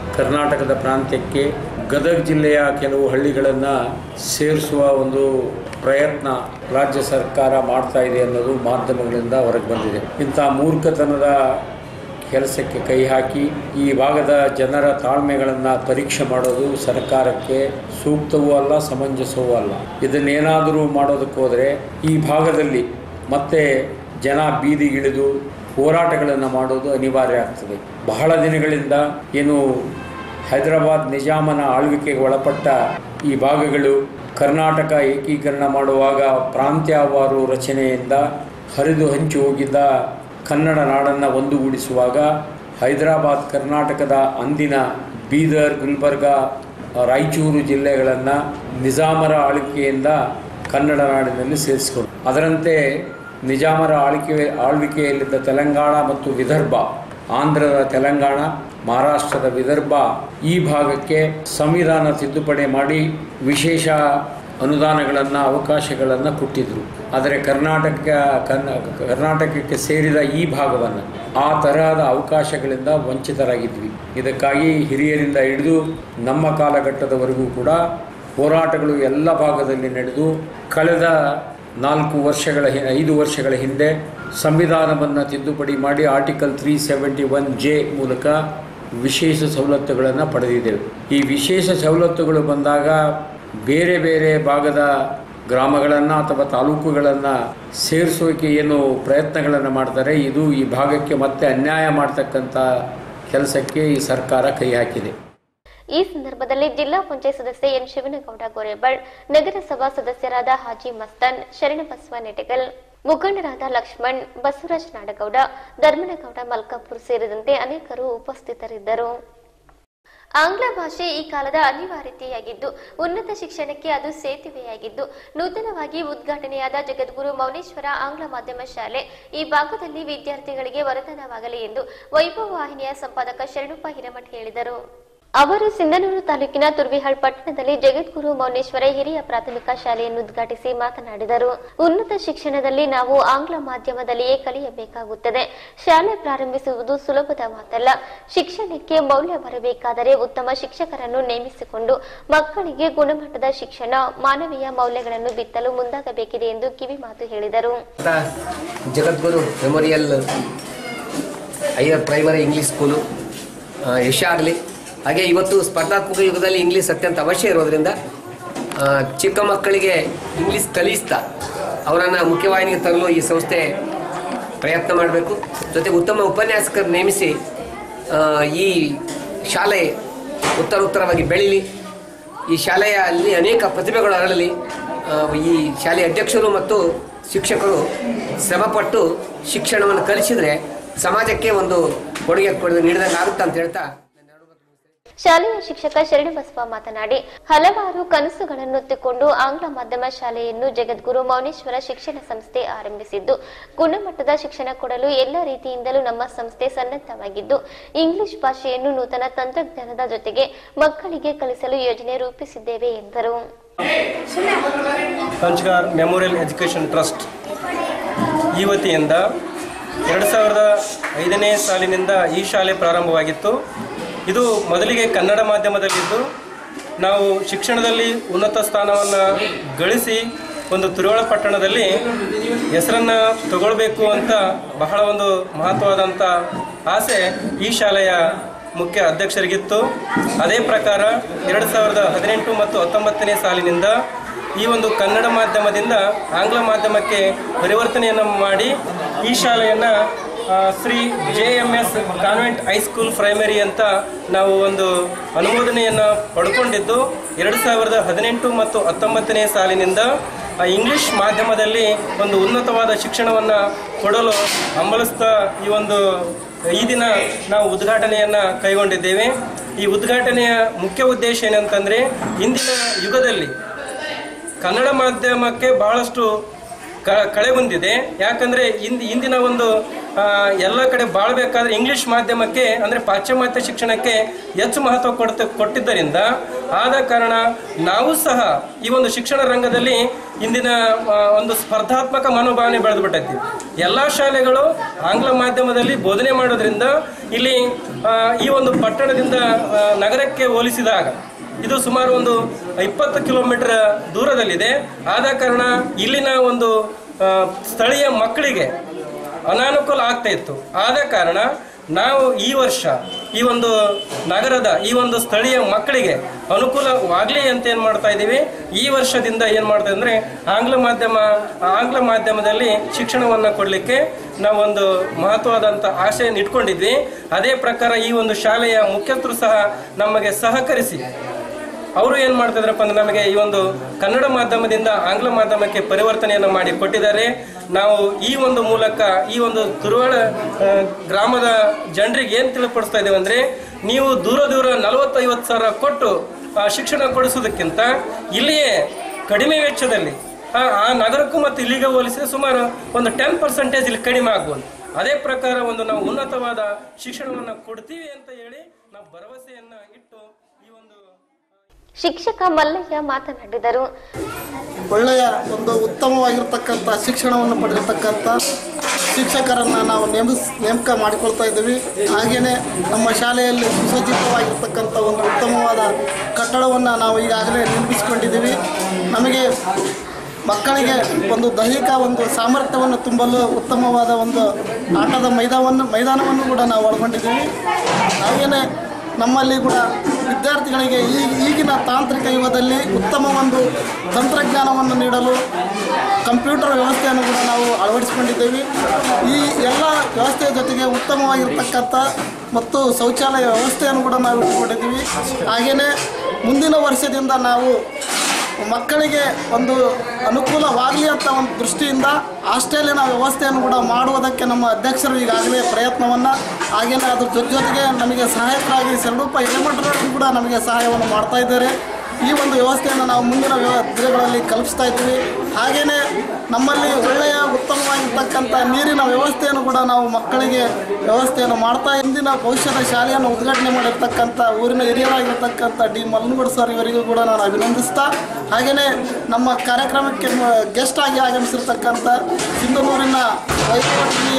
ಕರ್ನಾಟಕದ ಪ್ರಾಂತ್ಯಕ್ಕೆ ಗದಗ ಜಿಲ್ಲೆಯ ಕೆಲವು ಹಳ್ಳಿಗಳನ್ನು ಸೇರಿಸುವ ಒಂದು ಪ್ರಯತ್ನ ರಾಜ್ಯ ಸರ್ಕಾರ ಮಾಡ್ತಾ ಇದೆ ಅನ್ನೋದು ಮಾಧ್ಯಮಗಳಿಂದ ಹೊರಗೆ ಬಂದಿದೆ. ಇಂಥ ಮೂರ್ಖತನದ ಕೆಲಸಕ್ಕೆ ಕೈ ಹಾಕಿ ಈ ಭಾಗದ ಜನರ ತಾಳ್ಮೆಗಳನ್ನು ಪರೀಕ್ಷೆ ಮಾಡೋದು ಸರ್ಕಾರಕ್ಕೆ ಸೂಕ್ತವೂ ಅಲ್ಲ, ಸಮಂಜಸವೂ ಅಲ್ಲ. ಇದನ್ನೇನಾದರೂ ಮಾಡೋದಕ್ಕೆ ಹೋದರೆ ಈ ಭಾಗದಲ್ಲಿ ಮತ್ತೆ ಜನ ಬೀದಿಗಿಳಿದು ಹೋರಾಟಗಳನ್ನು ಮಾಡೋದು ಅನಿವಾರ್ಯ ಆಗ್ತದೆ. ಬಹಳ ದಿನಗಳಿಂದ ಏನು ಹೈದರಾಬಾದ್ ನಿಜಾಮನ ಆಳ್ವಿಕೆಗೆ ಒಳಪಟ್ಟ ಈ ಭಾಗಗಳು ಕರ್ನಾಟಕ ಏಕೀಕರಣ ಮಾಡುವಾಗ ಪ್ರಾಂತ್ಯವಾರು ರಚನೆಯಿಂದ ಹರಿದು ಹಂಚಿ ಹೋಗಿದ್ದ ಕನ್ನಡ ನಾಡನ್ನು ಒಂದುಗೂಡಿಸುವಾಗ ಹೈದರಾಬಾದ್ ಕರ್ನಾಟಕದ ಅಂದಿನ ಬೀದರ್, ಗುಲ್ಬರ್ಗ, ರಾಯಚೂರು ಜಿಲ್ಲೆಗಳನ್ನು ನಿಜಾಮರ ಆಳ್ವಿಕೆಯಿಂದ ಕನ್ನಡ ನಾಡಿನಲ್ಲಿ ಸೇರಿಸಿಕೊಂಡು ಅದರಂತೆ ನಿಜಾಮರ ಆಳ್ವಿಕೆಯಲ್ಲಿದ್ದ ತೆಲಂಗಾಣ ಮತ್ತು ವಿದರ್ಭ, ಆಂಧ್ರದ ತೆಲಂಗಾಣ, ಮಹಾರಾಷ್ಟ್ರದ ವಿದರ್ಭ ಈ ಭಾಗಕ್ಕೆ ಸಂವಿಧಾನ ತಿದ್ದುಪಡಿ ಮಾಡಿ ವಿಶೇಷ ಅನುದಾನಗಳನ್ನು, ಅವಕಾಶಗಳನ್ನು ಕೊಟ್ಟಿದ್ದರು. ಆದರೆ ಕರ್ನಾಟಕಕ್ಕೆ ಸೇರಿದ ಈ ಭಾಗವನ್ನು ಆ ತರಹದ ಅವಕಾಶಗಳಿಂದ ವಂಚಿತರಾಗಿದ್ವಿ. ಇದಕ್ಕಾಗಿ ಹಿರಿಯರಿಂದ ಹಿಡಿದು ನಮ್ಮ ಕಾಲಘಟ್ಟದವರೆಗೂ ಕೂಡ ಹೋರಾಟಗಳು ಎಲ್ಲ ಭಾಗದಲ್ಲಿ ನಡೆದು ಕಳೆದ 5 ವರ್ಷಗಳ ಹಿಂದೆ ಸಂವಿಧಾನವನ್ನು ತಿದ್ದುಪಡಿ ಮಾಡಿ ಆರ್ಟಿಕಲ್ 371J ಮೂಲಕ ವಿಶೇಷ ಸವಲತ್ತುಗಳನ್ನು ಪಡೆದಿದ್ದೇವೆ. ಈ ವಿಶೇಷ ಸವಲತ್ತುಗಳು ಬಂದಾಗ ಬೇರೆ ಬೇರೆ ಭಾಗದ ಗ್ರಾಮಗಳನ್ನು ಅಥವಾ ತಾಲೂಕುಗಳನ್ನು ಸೇರಿಸೋಕೆ ಏನು ಪ್ರಯತ್ನಗಳನ್ನು ಮಾಡ್ತಾರೆ, ಇದು ಈ ಭಾಗಕ್ಕೆ ಮತ್ತೆ ಅನ್ಯಾಯ ಮಾಡ್ತಕ್ಕಂಥ ಕೆಲಸಕ್ಕೆ ಈ ಸರ್ಕಾರ ಕೈ ಹಾಕಿದೆ. ಈ ಸಂದರ್ಭದಲ್ಲಿ ಜಿಲ್ಲಾ ಪಂಚಾಯತ್ ಸದಸ್ಯ ಎನ್ ಶಿವನಗೌಡ ಗೋರೆಬಾಳ್, ನಗರಸಭಾ ಸದಸ್ಯರಾದ ಹಾಜಿ ಮಸ್ತಾನ್, ಶರಣಬಸವ ನೆಟಗಲ್, ಮುಖಂಡರಾದ ಲಕ್ಷ್ಮಣ್, ಬಸವರಾಜ್ ನಾಡಗೌಡ, ಧರ್ಮನಗೌಡ ಮಲ್ಕಾಪುರ್ ಸೇರಿದಂತೆ ಅನೇಕರು ಉಪಸ್ಥಿತರಿದ್ದರು. ಆಂಗ್ಲ ಭಾಷೆ ಈ ಕಾಲದ ಅನಿವಾರ್ಯತೆಯಾಗಿದ್ದು ಉನ್ನತ ಶಿಕ್ಷಣಕ್ಕೆ ಅದು ಸೇತುವೆಯಾಗಿದ್ದು ನೂತನವಾಗಿ ಉದ್ಘಾಟನೆಯಾದ ಜಗದ್ಗುರು ಮೌನೇಶ್ವರ ಆಂಗ್ಲ ಮಾಧ್ಯಮ ಶಾಲೆ ಈ ಭಾಗದಲ್ಲಿ ವಿದ್ಯಾರ್ಥಿಗಳಿಗೆ ವರದಾನವಾಗಲಿ ಎಂದು ವೈಭವ ವಾಹಿನಿಯ ಸಂಪಾದಕ ಶರಣಪ್ಪ ಹಿರೇಮಠ ಹೇಳಿದರು. ಅವರು ಸಿಂಧನೂರು ತಾಲೂಕಿನ ತುರ್ವಿಹಾಳ್ ಪಟ್ಟಣದಲ್ಲಿ ಜಗದ್ಗುರು ಮೌನೇಶ್ವರ ಹಿರಿಯ ಪ್ರಾಥಮಿಕ ಶಾಲೆಯನ್ನು ಉದ್ಘಾಟಿಸಿ ಮಾತನಾಡಿದರು. ಉನ್ನತ ಶಿಕ್ಷಣದಲ್ಲಿ ನಾವು ಆಂಗ್ಲ ಮಾಧ್ಯಮದಲ್ಲಿಯೇ ಕಲಿಯಬೇಕಾಗುತ್ತದೆ. ಶಾಲೆ ಪ್ರಾರಂಭಿಸುವುದು ಸುಲಭದ ಮಾತಲ್ಲ. ಶಿಕ್ಷಣಕ್ಕೆ ಮೌಲ್ಯ ಬರಬೇಕಾದರೆ ಉತ್ತಮ ಶಿಕ್ಷಕರನ್ನು ನೇಮಿಸಿಕೊಂಡು ಮಕ್ಕಳಿಗೆ ಗುಣಮಟ್ಟದ ಶಿಕ್ಷಣ, ಮಾನವೀಯ ಮೌಲ್ಯಗಳನ್ನು ಬಿತ್ತಲು ಮುಂದಾಗಬೇಕಿದೆ ಎಂದು ಕಿವಿ ಮಾತು ಹೇಳಿದರು. Jagadguru memorial higher primary English school ಯಶಾಗಲಿ. ಹಾಗೆ ಇವತ್ತು ಸ್ಪರ್ಧಾತ್ಮಕ ಯುಗದಲ್ಲಿ ಇಂಗ್ಲೀಷ್ ಅತ್ಯಂತ ಅವಶ್ಯ ಇರೋದರಿಂದ ಚಿಕ್ಕ ಮಕ್ಕಳಿಗೆ ಇಂಗ್ಲೀಷ್ ಕಲಿಸ್ತಾ ಅವರನ್ನು ಮುಖ್ಯವಾಹಿನಿಗೆ ತರಲು ಈ ಸಂಸ್ಥೆ ಪ್ರಯತ್ನ ಮಾಡಬೇಕು. ಜೊತೆಗೆ ಉತ್ತಮ ಉಪನ್ಯಾಸಕರು ನೇಮಿಸಿ ಈ ಶಾಲೆ ಉತ್ತರೋತ್ತರವಾಗಿ ಬೆಳೀಲಿ. ಈ ಶಾಲೆಯಲ್ಲಿ ಅನೇಕ ಪ್ರತಿಭೆಗಳು ಅರಳಲಿ. ಈ ಶಾಲೆಯ ಅಧ್ಯಕ್ಷರು ಮತ್ತು ಶಿಕ್ಷಕರು ಶ್ರಮಪಟ್ಟು ಶಿಕ್ಷಣವನ್ನು ಕಲಿಸಿದರೆ ಸಮಾಜಕ್ಕೆ ಒಂದು ಕೊಡುಗೆ ನೀಡಿದಂಗೆ ಆಗುತ್ತೆ ಅಂತ ಹೇಳ್ತಾ ಶಾಲೆಯ ಶಿಕ್ಷಕ ಶರಣಬಸವ ಮಾತನಾಡಿ, ಹಲವಾರು ಕನಸುಗಳನ್ನುತ್ತಿಕೊಂಡು ಆಂಗ್ಲ ಮಾಧ್ಯಮ ಶಾಲೆಯನ್ನು ಜಗದ್ಗುರು ಮೌನೇಶ್ವರ ಶಿಕ್ಷಣ ಸಂಸ್ಥೆ ಆರಂಭಿಸಿದ್ದು ಗುಣಮಟ್ಟದ ಶಿಕ್ಷಣ ಕೊಡಲು ಎಲ್ಲ ರೀತಿಯಿಂದಲೂ ನಮ್ಮ ಸಂಸ್ಥೆ ಸನ್ನದ್ಧವಾಗಿದ್ದು ಇಂಗ್ಲಿಷ್ ಭಾಷೆಯನ್ನು ನೂತನ ತಂತ್ರಜ್ಞಾನದ ಜೊತೆಗೆ ಮಕ್ಕಳಿಗೆ ಕಲಿಸಲು ಯೋಜನೆ ರೂಪಿಸಿದ್ದೇವೆ ಎಂದರು. ಕಂಚಗಾರ್ ಮೆಮೋರಿಯಲ್ ಎಜುಕೇಷನ್ ಟ್ರಸ್ಟ್ ಈ ವತಿಯಿಂದ 2005ನೇ ಸಾಲಿನಿಂದ ಈ ಶಾಲೆ ಪ್ರಾರಂಭವಾಗಿತ್ತು. ಇದು ಮೊದಲಿಗೆ ಕನ್ನಡ ಮಾಧ್ಯಮದಲ್ಲಿದ್ದು ನಾವು ಶಿಕ್ಷಣದಲ್ಲಿ ಉನ್ನತ ಸ್ಥಾನವನ್ನು ಗಳಿಸಿ ಒಂದು ತುರುವಾಳ ಪಟ್ಟಣದಲ್ಲಿ ಹೆಸರನ್ನು ತಗೊಳ್ಬೇಕು ಅಂತ ಬಹಳ ಒಂದು ಮಹತ್ವವಾದಂಥ ಆಸೆ ಈ ಶಾಲೆಯ ಮುಖ್ಯ ಅಧ್ಯಕ್ಷರಿಗಿತ್ತು. ಅದೇ ಪ್ರಕಾರ 2018 ಮತ್ತು 19ನೇ ಸಾಲಿನಿಂದ ಈ ಒಂದು ಕನ್ನಡ ಮಾಧ್ಯಮದಿಂದ ಆಂಗ್ಲ ಮಾಧ್ಯಮಕ್ಕೆ ಪರಿವರ್ತನೆಯನ್ನು ಮಾಡಿ ಈ ಶಾಲೆಯನ್ನು Shri JMS convent high school primary ಅಂತ ನಾವು ಒಂದು ಅನುಮೋದನೆಯನ್ನು ಪಡ್ಕೊಂಡಿದ್ದು 2018 ಮತ್ತು 19ನೇ ಸಾಲಿನಿಂದ ಇಂಗ್ಲಿಷ್ ಮಾಧ್ಯಮದಲ್ಲಿ ಒಂದು ಉನ್ನತವಾದ ಶಿಕ್ಷಣವನ್ನು ಕೊಡಲು ಹಂಬಲಿಸ್ತಾ ಈ ದಿನ ನಾವು ಉದ್ಘಾಟನೆಯನ್ನು ಕೈಗೊಂಡಿದ್ದೇವೆ. ಈ ಉದ್ಘಾಟನೆಯ ಮುಖ್ಯ ಉದ್ದೇಶ ಏನಂತಂದರೆ ಇಂದಿನ ಯುಗದಲ್ಲಿ ಕನ್ನಡ ಮಾಧ್ಯಮಕ್ಕೆ ಬಹಳಷ್ಟು ಕಳೆ ಬಂದಿದೆ. ಯಾಕಂದರೆ ಇಂದಿನ ಒಂದು ಎಲ್ಲ ಕಡೆ ಬಾಳ್ಬೇಕಾದ್ರೆ ಇಂಗ್ಲಿಷ್ ಮಾಧ್ಯಮಕ್ಕೆ ಅಂದರೆ ಪಾಶ್ಚಿಮಾತ್ಯ ಶಿಕ್ಷಣಕ್ಕೆ ಹೆಚ್ಚು ಮಹತ್ವ ಕೊಟ್ಟಿದ್ದರಿಂದ ಆದ ಕಾರಣ ನಾವು ಸಹ ಈ ಒಂದು ಶಿಕ್ಷಣ ರಂಗದಲ್ಲಿ ಇಂದಿನ ಒಂದು ಸ್ಪರ್ಧಾತ್ಮಕ ಮನೋಭಾವನೆ ಬೆಳೆದುಬಿಟ್ಟೈತಿ. ಎಲ್ಲ ಶಾಲೆಗಳು ಆಂಗ್ಲ ಮಾಧ್ಯಮದಲ್ಲಿ ಬೋಧನೆ ಮಾಡೋದ್ರಿಂದ ಇಲ್ಲಿ ಈ ಒಂದು ಪಟ್ಟಣದಿಂದ ನಗರಕ್ಕೆ ಹೋಲಿಸಿದಾಗ ಇದು ಸುಮಾರು ಒಂದು 20 ಕಿಲೋಮೀಟರ್ ದೂರದಲ್ಲಿದೆ. ಆದ ಕಾರಣ ಇಲ್ಲಿನ ಒಂದು ಸ್ಥಳೀಯ ಮಕ್ಕಳಿಗೆ ಅನಾನುಕೂಲ ಆಗ್ತಾ ಇತ್ತು. ಆದ ಕಾರಣ ನಾವು ಈ ವರ್ಷ ಈ ಒಂದು ನಗರದ ಈ ಒಂದು ಸ್ಥಳೀಯ ಮಕ್ಕಳಿಗೆ ಅನುಕೂಲವಾಗಲಿ ಅಂತ ಏನು ಮಾಡ್ತಾ ಇದ್ದೀವಿ, ಈ ವರ್ಷದಿಂದ ಏನು ಮಾಡ್ತಾ ಅಂದರೆ ಆಂಗ್ಲ ಮಾಧ್ಯಮದಲ್ಲಿ ಶಿಕ್ಷಣವನ್ನು ಕೊಡಲಿಕ್ಕೆ ನಾವೊಂದು ಮಹತ್ವವಾದಂಥ ಆಶೆಯನ್ನು ಇಟ್ಕೊಂಡಿದ್ವಿ. ಅದೇ ಪ್ರಕಾರ ಈ ಒಂದು ಶಾಲೆಯ ಮುಖ್ಯಸ್ಥರು ಸಹ ನಮಗೆ ಸಹಕರಿಸಿ ಅವರು ಏನು ಮಾಡ್ತಿದ್ರಪ್ಪ ಅಂದರೆ ನಮಗೆ ಈ ಒಂದು ಕನ್ನಡ ಮಾಧ್ಯಮದಿಂದ ಆಂಗ್ಲ ಮಾಧ್ಯಮಕ್ಕೆ ಪರಿವರ್ತನೆಯನ್ನು ಮಾಡಿ ಕೊಟ್ಟಿದ್ದಾರೆ. ನಾವು ಈ ಒಂದು ಮೂಲಕ ಈ ಒಂದು ತುರುವಾಡ ಗ್ರಾಮದ ಜನರಿಗೆ ಏನು ತಿಳಿಪಡಿಸ್ತಾ ಇದ್ದೇವೆ ಅಂದರೆ, ನೀವು ದೂರ 40-50 ಸಾವಿರ ಕೊಟ್ಟು ಶಿಕ್ಷಣ ಕೊಡಿಸೋದಕ್ಕಿಂತ ಇಲ್ಲಿಯೇ ಕಡಿಮೆ ವೆಚ್ಚದಲ್ಲಿ ಆ ನಗರಕ್ಕೂ ಮತ್ತು ಇಲ್ಲಿಗೆ ಹೋಲಿಸಿದ್ರೆ ಸುಮಾರು ಒಂದು 10% ಇಲ್ಲಿ ಕಡಿಮೆ ಆಗ್ಬೋದು. ಅದೇ ಪ್ರಕಾರ ಒಂದು ನಾವು ಉನ್ನತವಾದ ಶಿಕ್ಷಣವನ್ನು ಕೊಡ್ತೀವಿ ಅಂತ ಹೇಳಿ ನಾವು ಭರವಸೆಯನ್ನು ಇಟ್ಟು ಈ ಒಂದು ಶಿಕ್ಷಕ ಮಲ್ಲಯ್ಯ ಮಾತನಾಡಿದರು. ಒಳ್ಳೆಯ ಒಂದು ಉತ್ತಮವಾಗಿರ್ತಕ್ಕಂಥ ಶಿಕ್ಷಣವನ್ನು ಪಡೆದಿರ್ತಕ್ಕಂಥ ಶಿಕ್ಷಕರನ್ನು ನಾವು ನೇಮಕ ಮಾಡಿಕೊಳ್ತಾ ಇದ್ದೀವಿ. ಹಾಗೆಯೇ ನಮ್ಮ ಶಾಲೆಯಲ್ಲಿ ಸುಸಜ್ಜಿತವಾಗಿರ್ತಕ್ಕಂಥ ಒಂದು ಉತ್ತಮವಾದ ಕಟ್ಟಡವನ್ನು ನಾವು ಈಗಾಗಲೇ ನಿರ್ಮಿಸಿಕೊಂಡಿದ್ದೀವಿ. ನಮಗೆ ಮಕ್ಕಳಿಗೆ ಒಂದು ದೈಹಿಕ ಒಂದು ಸಾಮರ್ಥ್ಯವನ್ನು ತುಂಬಲು ಉತ್ತಮವಾದ ಒಂದು ಆಟದ ಮೈದಾನವನ್ನು ಕೂಡ ನಾವು ಒಳಗೊಂಡಿದ್ದೀವಿ. ಹಾಗೆಯೇ ನಮ್ಮಲ್ಲಿ ಕೂಡ ವಿದ್ಯಾರ್ಥಿಗಳಿಗೆ ಈಗಿನ ತಾಂತ್ರಿಕ ಯುಗದಲ್ಲಿ ಉತ್ತಮ ಒಂದು ತಂತ್ರಜ್ಞಾನವನ್ನು ನೀಡಲು ಕಂಪ್ಯೂಟರ್ ವ್ಯವಸ್ಥೆಯನ್ನು ಕೂಡ ನಾವು ಅಳವಡಿಸಿಕೊಂಡಿದ್ದೇವೆ. ಈ ಎಲ್ಲ ವ್ಯವಸ್ಥೆಯ ಜೊತೆಗೆ ಉತ್ತಮವಾಗಿರ್ತಕ್ಕಂಥ ಮತ್ತು ಶೌಚಾಲಯ ವ್ಯವಸ್ಥೆಯನ್ನು ಕೂಡ ನಾವು ಇಟ್ಟುಕೊಂಡಿದ್ದೀವಿ. ಹಾಗೆಯೇ ಮುಂದಿನ ವರ್ಷದಿಂದ ನಾವು ಮಕ್ಕಳಿಗೆ ಒಂದು ಅನುಕೂಲವಾಗಲಿ ಅಂತ ಒಂದು ದೃಷ್ಟಿಯಿಂದ ಹಾಸ್ಟೆಲಿನ ವ್ಯವಸ್ಥೆಯನ್ನು ಕೂಡ ಮಾಡುವುದಕ್ಕೆ ನಮ್ಮ ಅಧ್ಯಕ್ಷರು ಈಗಾಗಲೇ ಪ್ರಯತ್ನವನ್ನು, ಹಾಗೆಯೇ ಅದ್ರ ಜೊತೆಗೆ ನಮಗೆ ಸಹಾಯಕರಾಗಿ ಶರಣಪ್ಪ ಹಿರೇಮಠರು ಕೂಡ ನಮಗೆ ಸಹಾಯವನ್ನು ಮಾಡ್ತಾ ಇದ್ದಾರೆ. ಈ ಒಂದು ವ್ಯವಸ್ಥೆಯನ್ನು ನಾವು ಮುಂದಿನ ದಿನಗಳಲ್ಲಿ ಕಲ್ಪಿಸ್ತಾ ಇದ್ದೀವಿ. ಹಾಗೆಯೇ ನಮ್ಮಲ್ಲಿ ಒಳ್ಳೆಯ ಉತ್ತಮವಾಗಿರ್ತಕ್ಕಂಥ ನೀರಿನ ವ್ಯವಸ್ಥೆಯನ್ನು ಕೂಡ ನಾವು ಮಕ್ಕಳಿಗೆ ವ್ಯವಸ್ಥೆಯನ್ನು ಮಾಡ್ತಾ ಇಂದಿನ ಭವಿಷ್ಯದ ಶಾಲೆಯನ್ನು ಉದ್ಘಾಟನೆ ಮಾಡಿರ್ತಕ್ಕಂಥ ಊರಿನ ಹಿರಿಯರಾಗಿರ್ತಕ್ಕಂಥ ಡಿ ಮಲ್ಲನಗೌಡ ಸರ್ ಇವರಿಗೂ ಕೂಡ ನಾನು ಅಭಿನಂದಿಸ್ತಾ, ಹಾಗೆಯೇ ನಮ್ಮ ಕಾರ್ಯಕ್ರಮಕ್ಕೆ ಗೆಸ್ಟ್ ಆಗಿ ಆಗಮಿಸಿರ್ತಕ್ಕಂಥ ಸಿಂಧನೂರಿನ ವೈದ್ಯಕೀಯ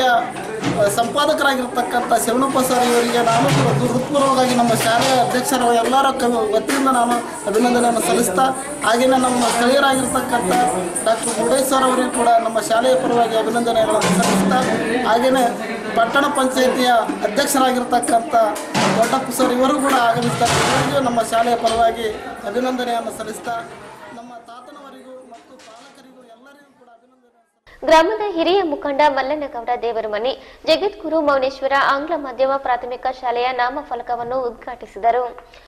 ಸಂಪಾದಕರಾಗಿರ್ತಕ್ಕಂಥ ಶರಣಪ್ಪ ಸರ್ ಇವರಿಗೆ ನಾನು ಹೃತ್ಪೂರ್ವಕವಾಗಿ ನಮ್ಮ ಶಾಲೆಯ ಅಧ್ಯಕ್ಷರ ಎಲ್ಲರ ವತಿಯಿಂದ ನಾನು ಅಭಿನಂದನೆಯನ್ನು ಸಲ್ಲಿಸ್ತಾ, ಹಾಗೆಯೇ ನಮ್ಮ ಸ್ಥಳೀಯರಾಗಿರ್ತಕ್ಕಂಥ ಡಾಕ್ಟರ್ ಮುರುಡೇಶ್ವರ ಅವರಿಗೂ ಕೂಡ ನಮ್ಮ ಶಾಲೆಯ ಪರವಾಗಿ ಅಭಿನಂದನೆಗಳನ್ನು ಸಲ್ಲಿಸ್ತಾ, ಹಾಗೆಯೇ ಪಟ್ಟಣ ಪಂಚಾಯಿತಿಯ ಅಧ್ಯಕ್ಷರಾಗಿರ್ತಕ್ಕಂಥ ದೊಡ್ಡಪ್ಪ ಸರ್ ಇವರು ಕೂಡ ಆಗಮಿಸ್ತಾರೆ. ಇವರಿಗೂ ನಮ್ಮ ಶಾಲೆಯ ಪರವಾಗಿ ಅಭಿನಂದನೆಯನ್ನು ಸಲ್ಲಿಸ್ತಾ, ನಮ್ಮ ತಾತನವರಿಗೂ ಮತ್ತು ಪಾಲಕರಿಗೂ ಎಲ್ಲರಿಗೂ ಕೂಡ ಅಭಿನಂದನೆ. ಗ್ರಾಮದ ಹಿರಿಯ ಮುಖಂಡ ಮಲ್ಲನಗೌಡ ದೇವರಮನಿ ಜಗದ್ಗುರು ಮೌನೇಶ್ವರ ಆಂಗ್ಲ ಮಾಧ್ಯಮ ಪ್ರಾಥಮಿಕ ಶಾಲೆಯ ನಾಮಫಲಕವನ್ನು ಉದ್ಘಾಟಿಸಿದರು.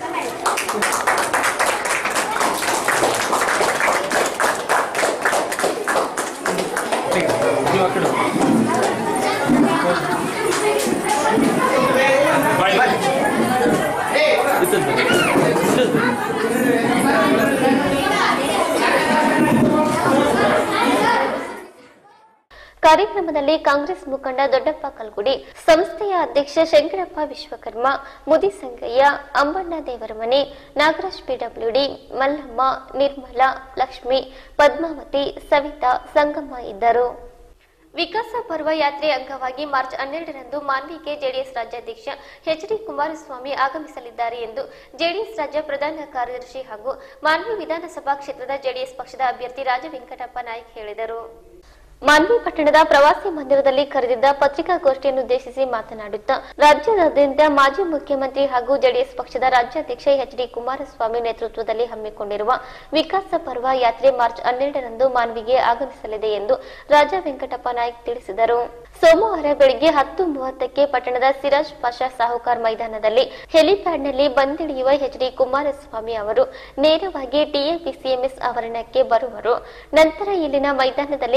ಕಾರ್ಯಕ್ರಮದಲ್ಲಿ ಕಾಂಗ್ರೆಸ್ ಮುಖಂಡ ದೊಡ್ಡಪ್ಪ ಕಲ್ಗುಡಿ, ಸಂಸ್ಥೆಯ ಅಧ್ಯಕ್ಷ ಶಂಕರಪ್ಪ ವಿಶ್ವಕರ್ಮ, ಮುದಿಸಂಗಯ್ಯ, ಅಂಬಣ್ಣ ದೇವರಮನೆ, ನಾಗರಾಜ್ ಪಿಡಬ್ಲ್ಯೂಡಿ, ಮಲ್ಲಮ್ಮ, ನಿರ್ಮಲಾ, ಲಕ್ಷ್ಮಿ, ಪದ್ಮಾವತಿ, ಸವಿತಾ, ಸಂಗಮ್ಮ ಇದ್ದರು. ವಿಕಾಸ ಪರ್ವ ಯಾತ್ರೆ ಅಂಗವಾಗಿ ಮಾರ್ಚ್ 12ರಂದು ಮಾನ್ವಿಗೆ ಜೆಡಿಎಸ್ ರಾಜ್ಯಾಧ್ಯಕ್ಷ ಎಚ್.ಡಿ. ಕುಮಾರಸ್ವಾಮಿ ಆಗಮಿಸಲಿದ್ದಾರೆ ಎಂದು ಜೆಡಿಎಸ್ ರಾಜ್ಯ ಪ್ರಧಾನ ಕಾರ್ಯದರ್ಶಿ ಹಾಗೂ ಮಾನ್ವಿ ವಿಧಾನಸಭಾ ಕ್ಷೇತ್ರದ ಜೆಡಿಎಸ್ ಪಕ್ಷದ ಅಭ್ಯರ್ಥಿ ರಾಜ ವೆಂಕಟಪ್ಪ ನಾಯ್ಕ ಹೇಳಿದರು. ಮಾನ್ವಿ ಪಟ್ಟಣದ ಪ್ರವಾಸಿ ಮಂದಿರದಲ್ಲಿ ಕರೆದಿದ್ದ ಪತ್ರಿಕಾಗೋಷ್ಠಿಯನ್ನು ಉದ್ದೇಶಿಸಿ ಮಾತನಾಡುತ್ತಾ, ರಾಜ್ಯಾದ್ಯಂತ ಮಾಜಿ ಮುಖ್ಯಮಂತ್ರಿ ಹಾಗೂ ಜೆಡಿಎಸ್ ಪಕ್ಷದ ರಾಜ್ಯಾಧ್ಯಕ್ಷ ಎಚ್.ಡಿ. ಕುಮಾರಸ್ವಾಮಿ ನೇತೃತ್ವದಲ್ಲಿ ಹಮ್ಮಿಕೊಂಡಿರುವ ವಿಕಾಸ ಪರ್ವ ಯಾತ್ರೆ ಮಾರ್ಚ್ 12ರಂದು ಮಾನ್ವಿಗೆ ಆಗಮಿಸಲಿದೆ ಎಂದು ರಾಜ ವೆಂಕಟಪ್ಪ ನಾಯ್ಕ ತಿಳಿಸಿದರು. ಸೋಮವಾರ ಬೆಳಗ್ಗೆ 10:30ಕ್ಕೆ ಪಟ್ಟಣದ ಸಿರಾಜ್ ಪಾಷಾ ಸಾಹುಕಾರ್ ಮೈದಾನದಲ್ಲಿ ಹೆಲಿಪ್ಯಾಡ್ನಲ್ಲಿ ಬಂದಿಳಿಯುವ ಎಚ್.ಡಿ. ಕುಮಾರಸ್ವಾಮಿ ಅವರು ನೇರವಾಗಿ ಟಿಎಪಿಸಿಎಂಎಸ್ ಆವರಣಕ್ಕೆ ಬರುವರು. ನಂತರ ಇಲ್ಲಿನ ಮೈದಾನದಲ್ಲಿ ಏರ್ಪಡಿಸಿರುವ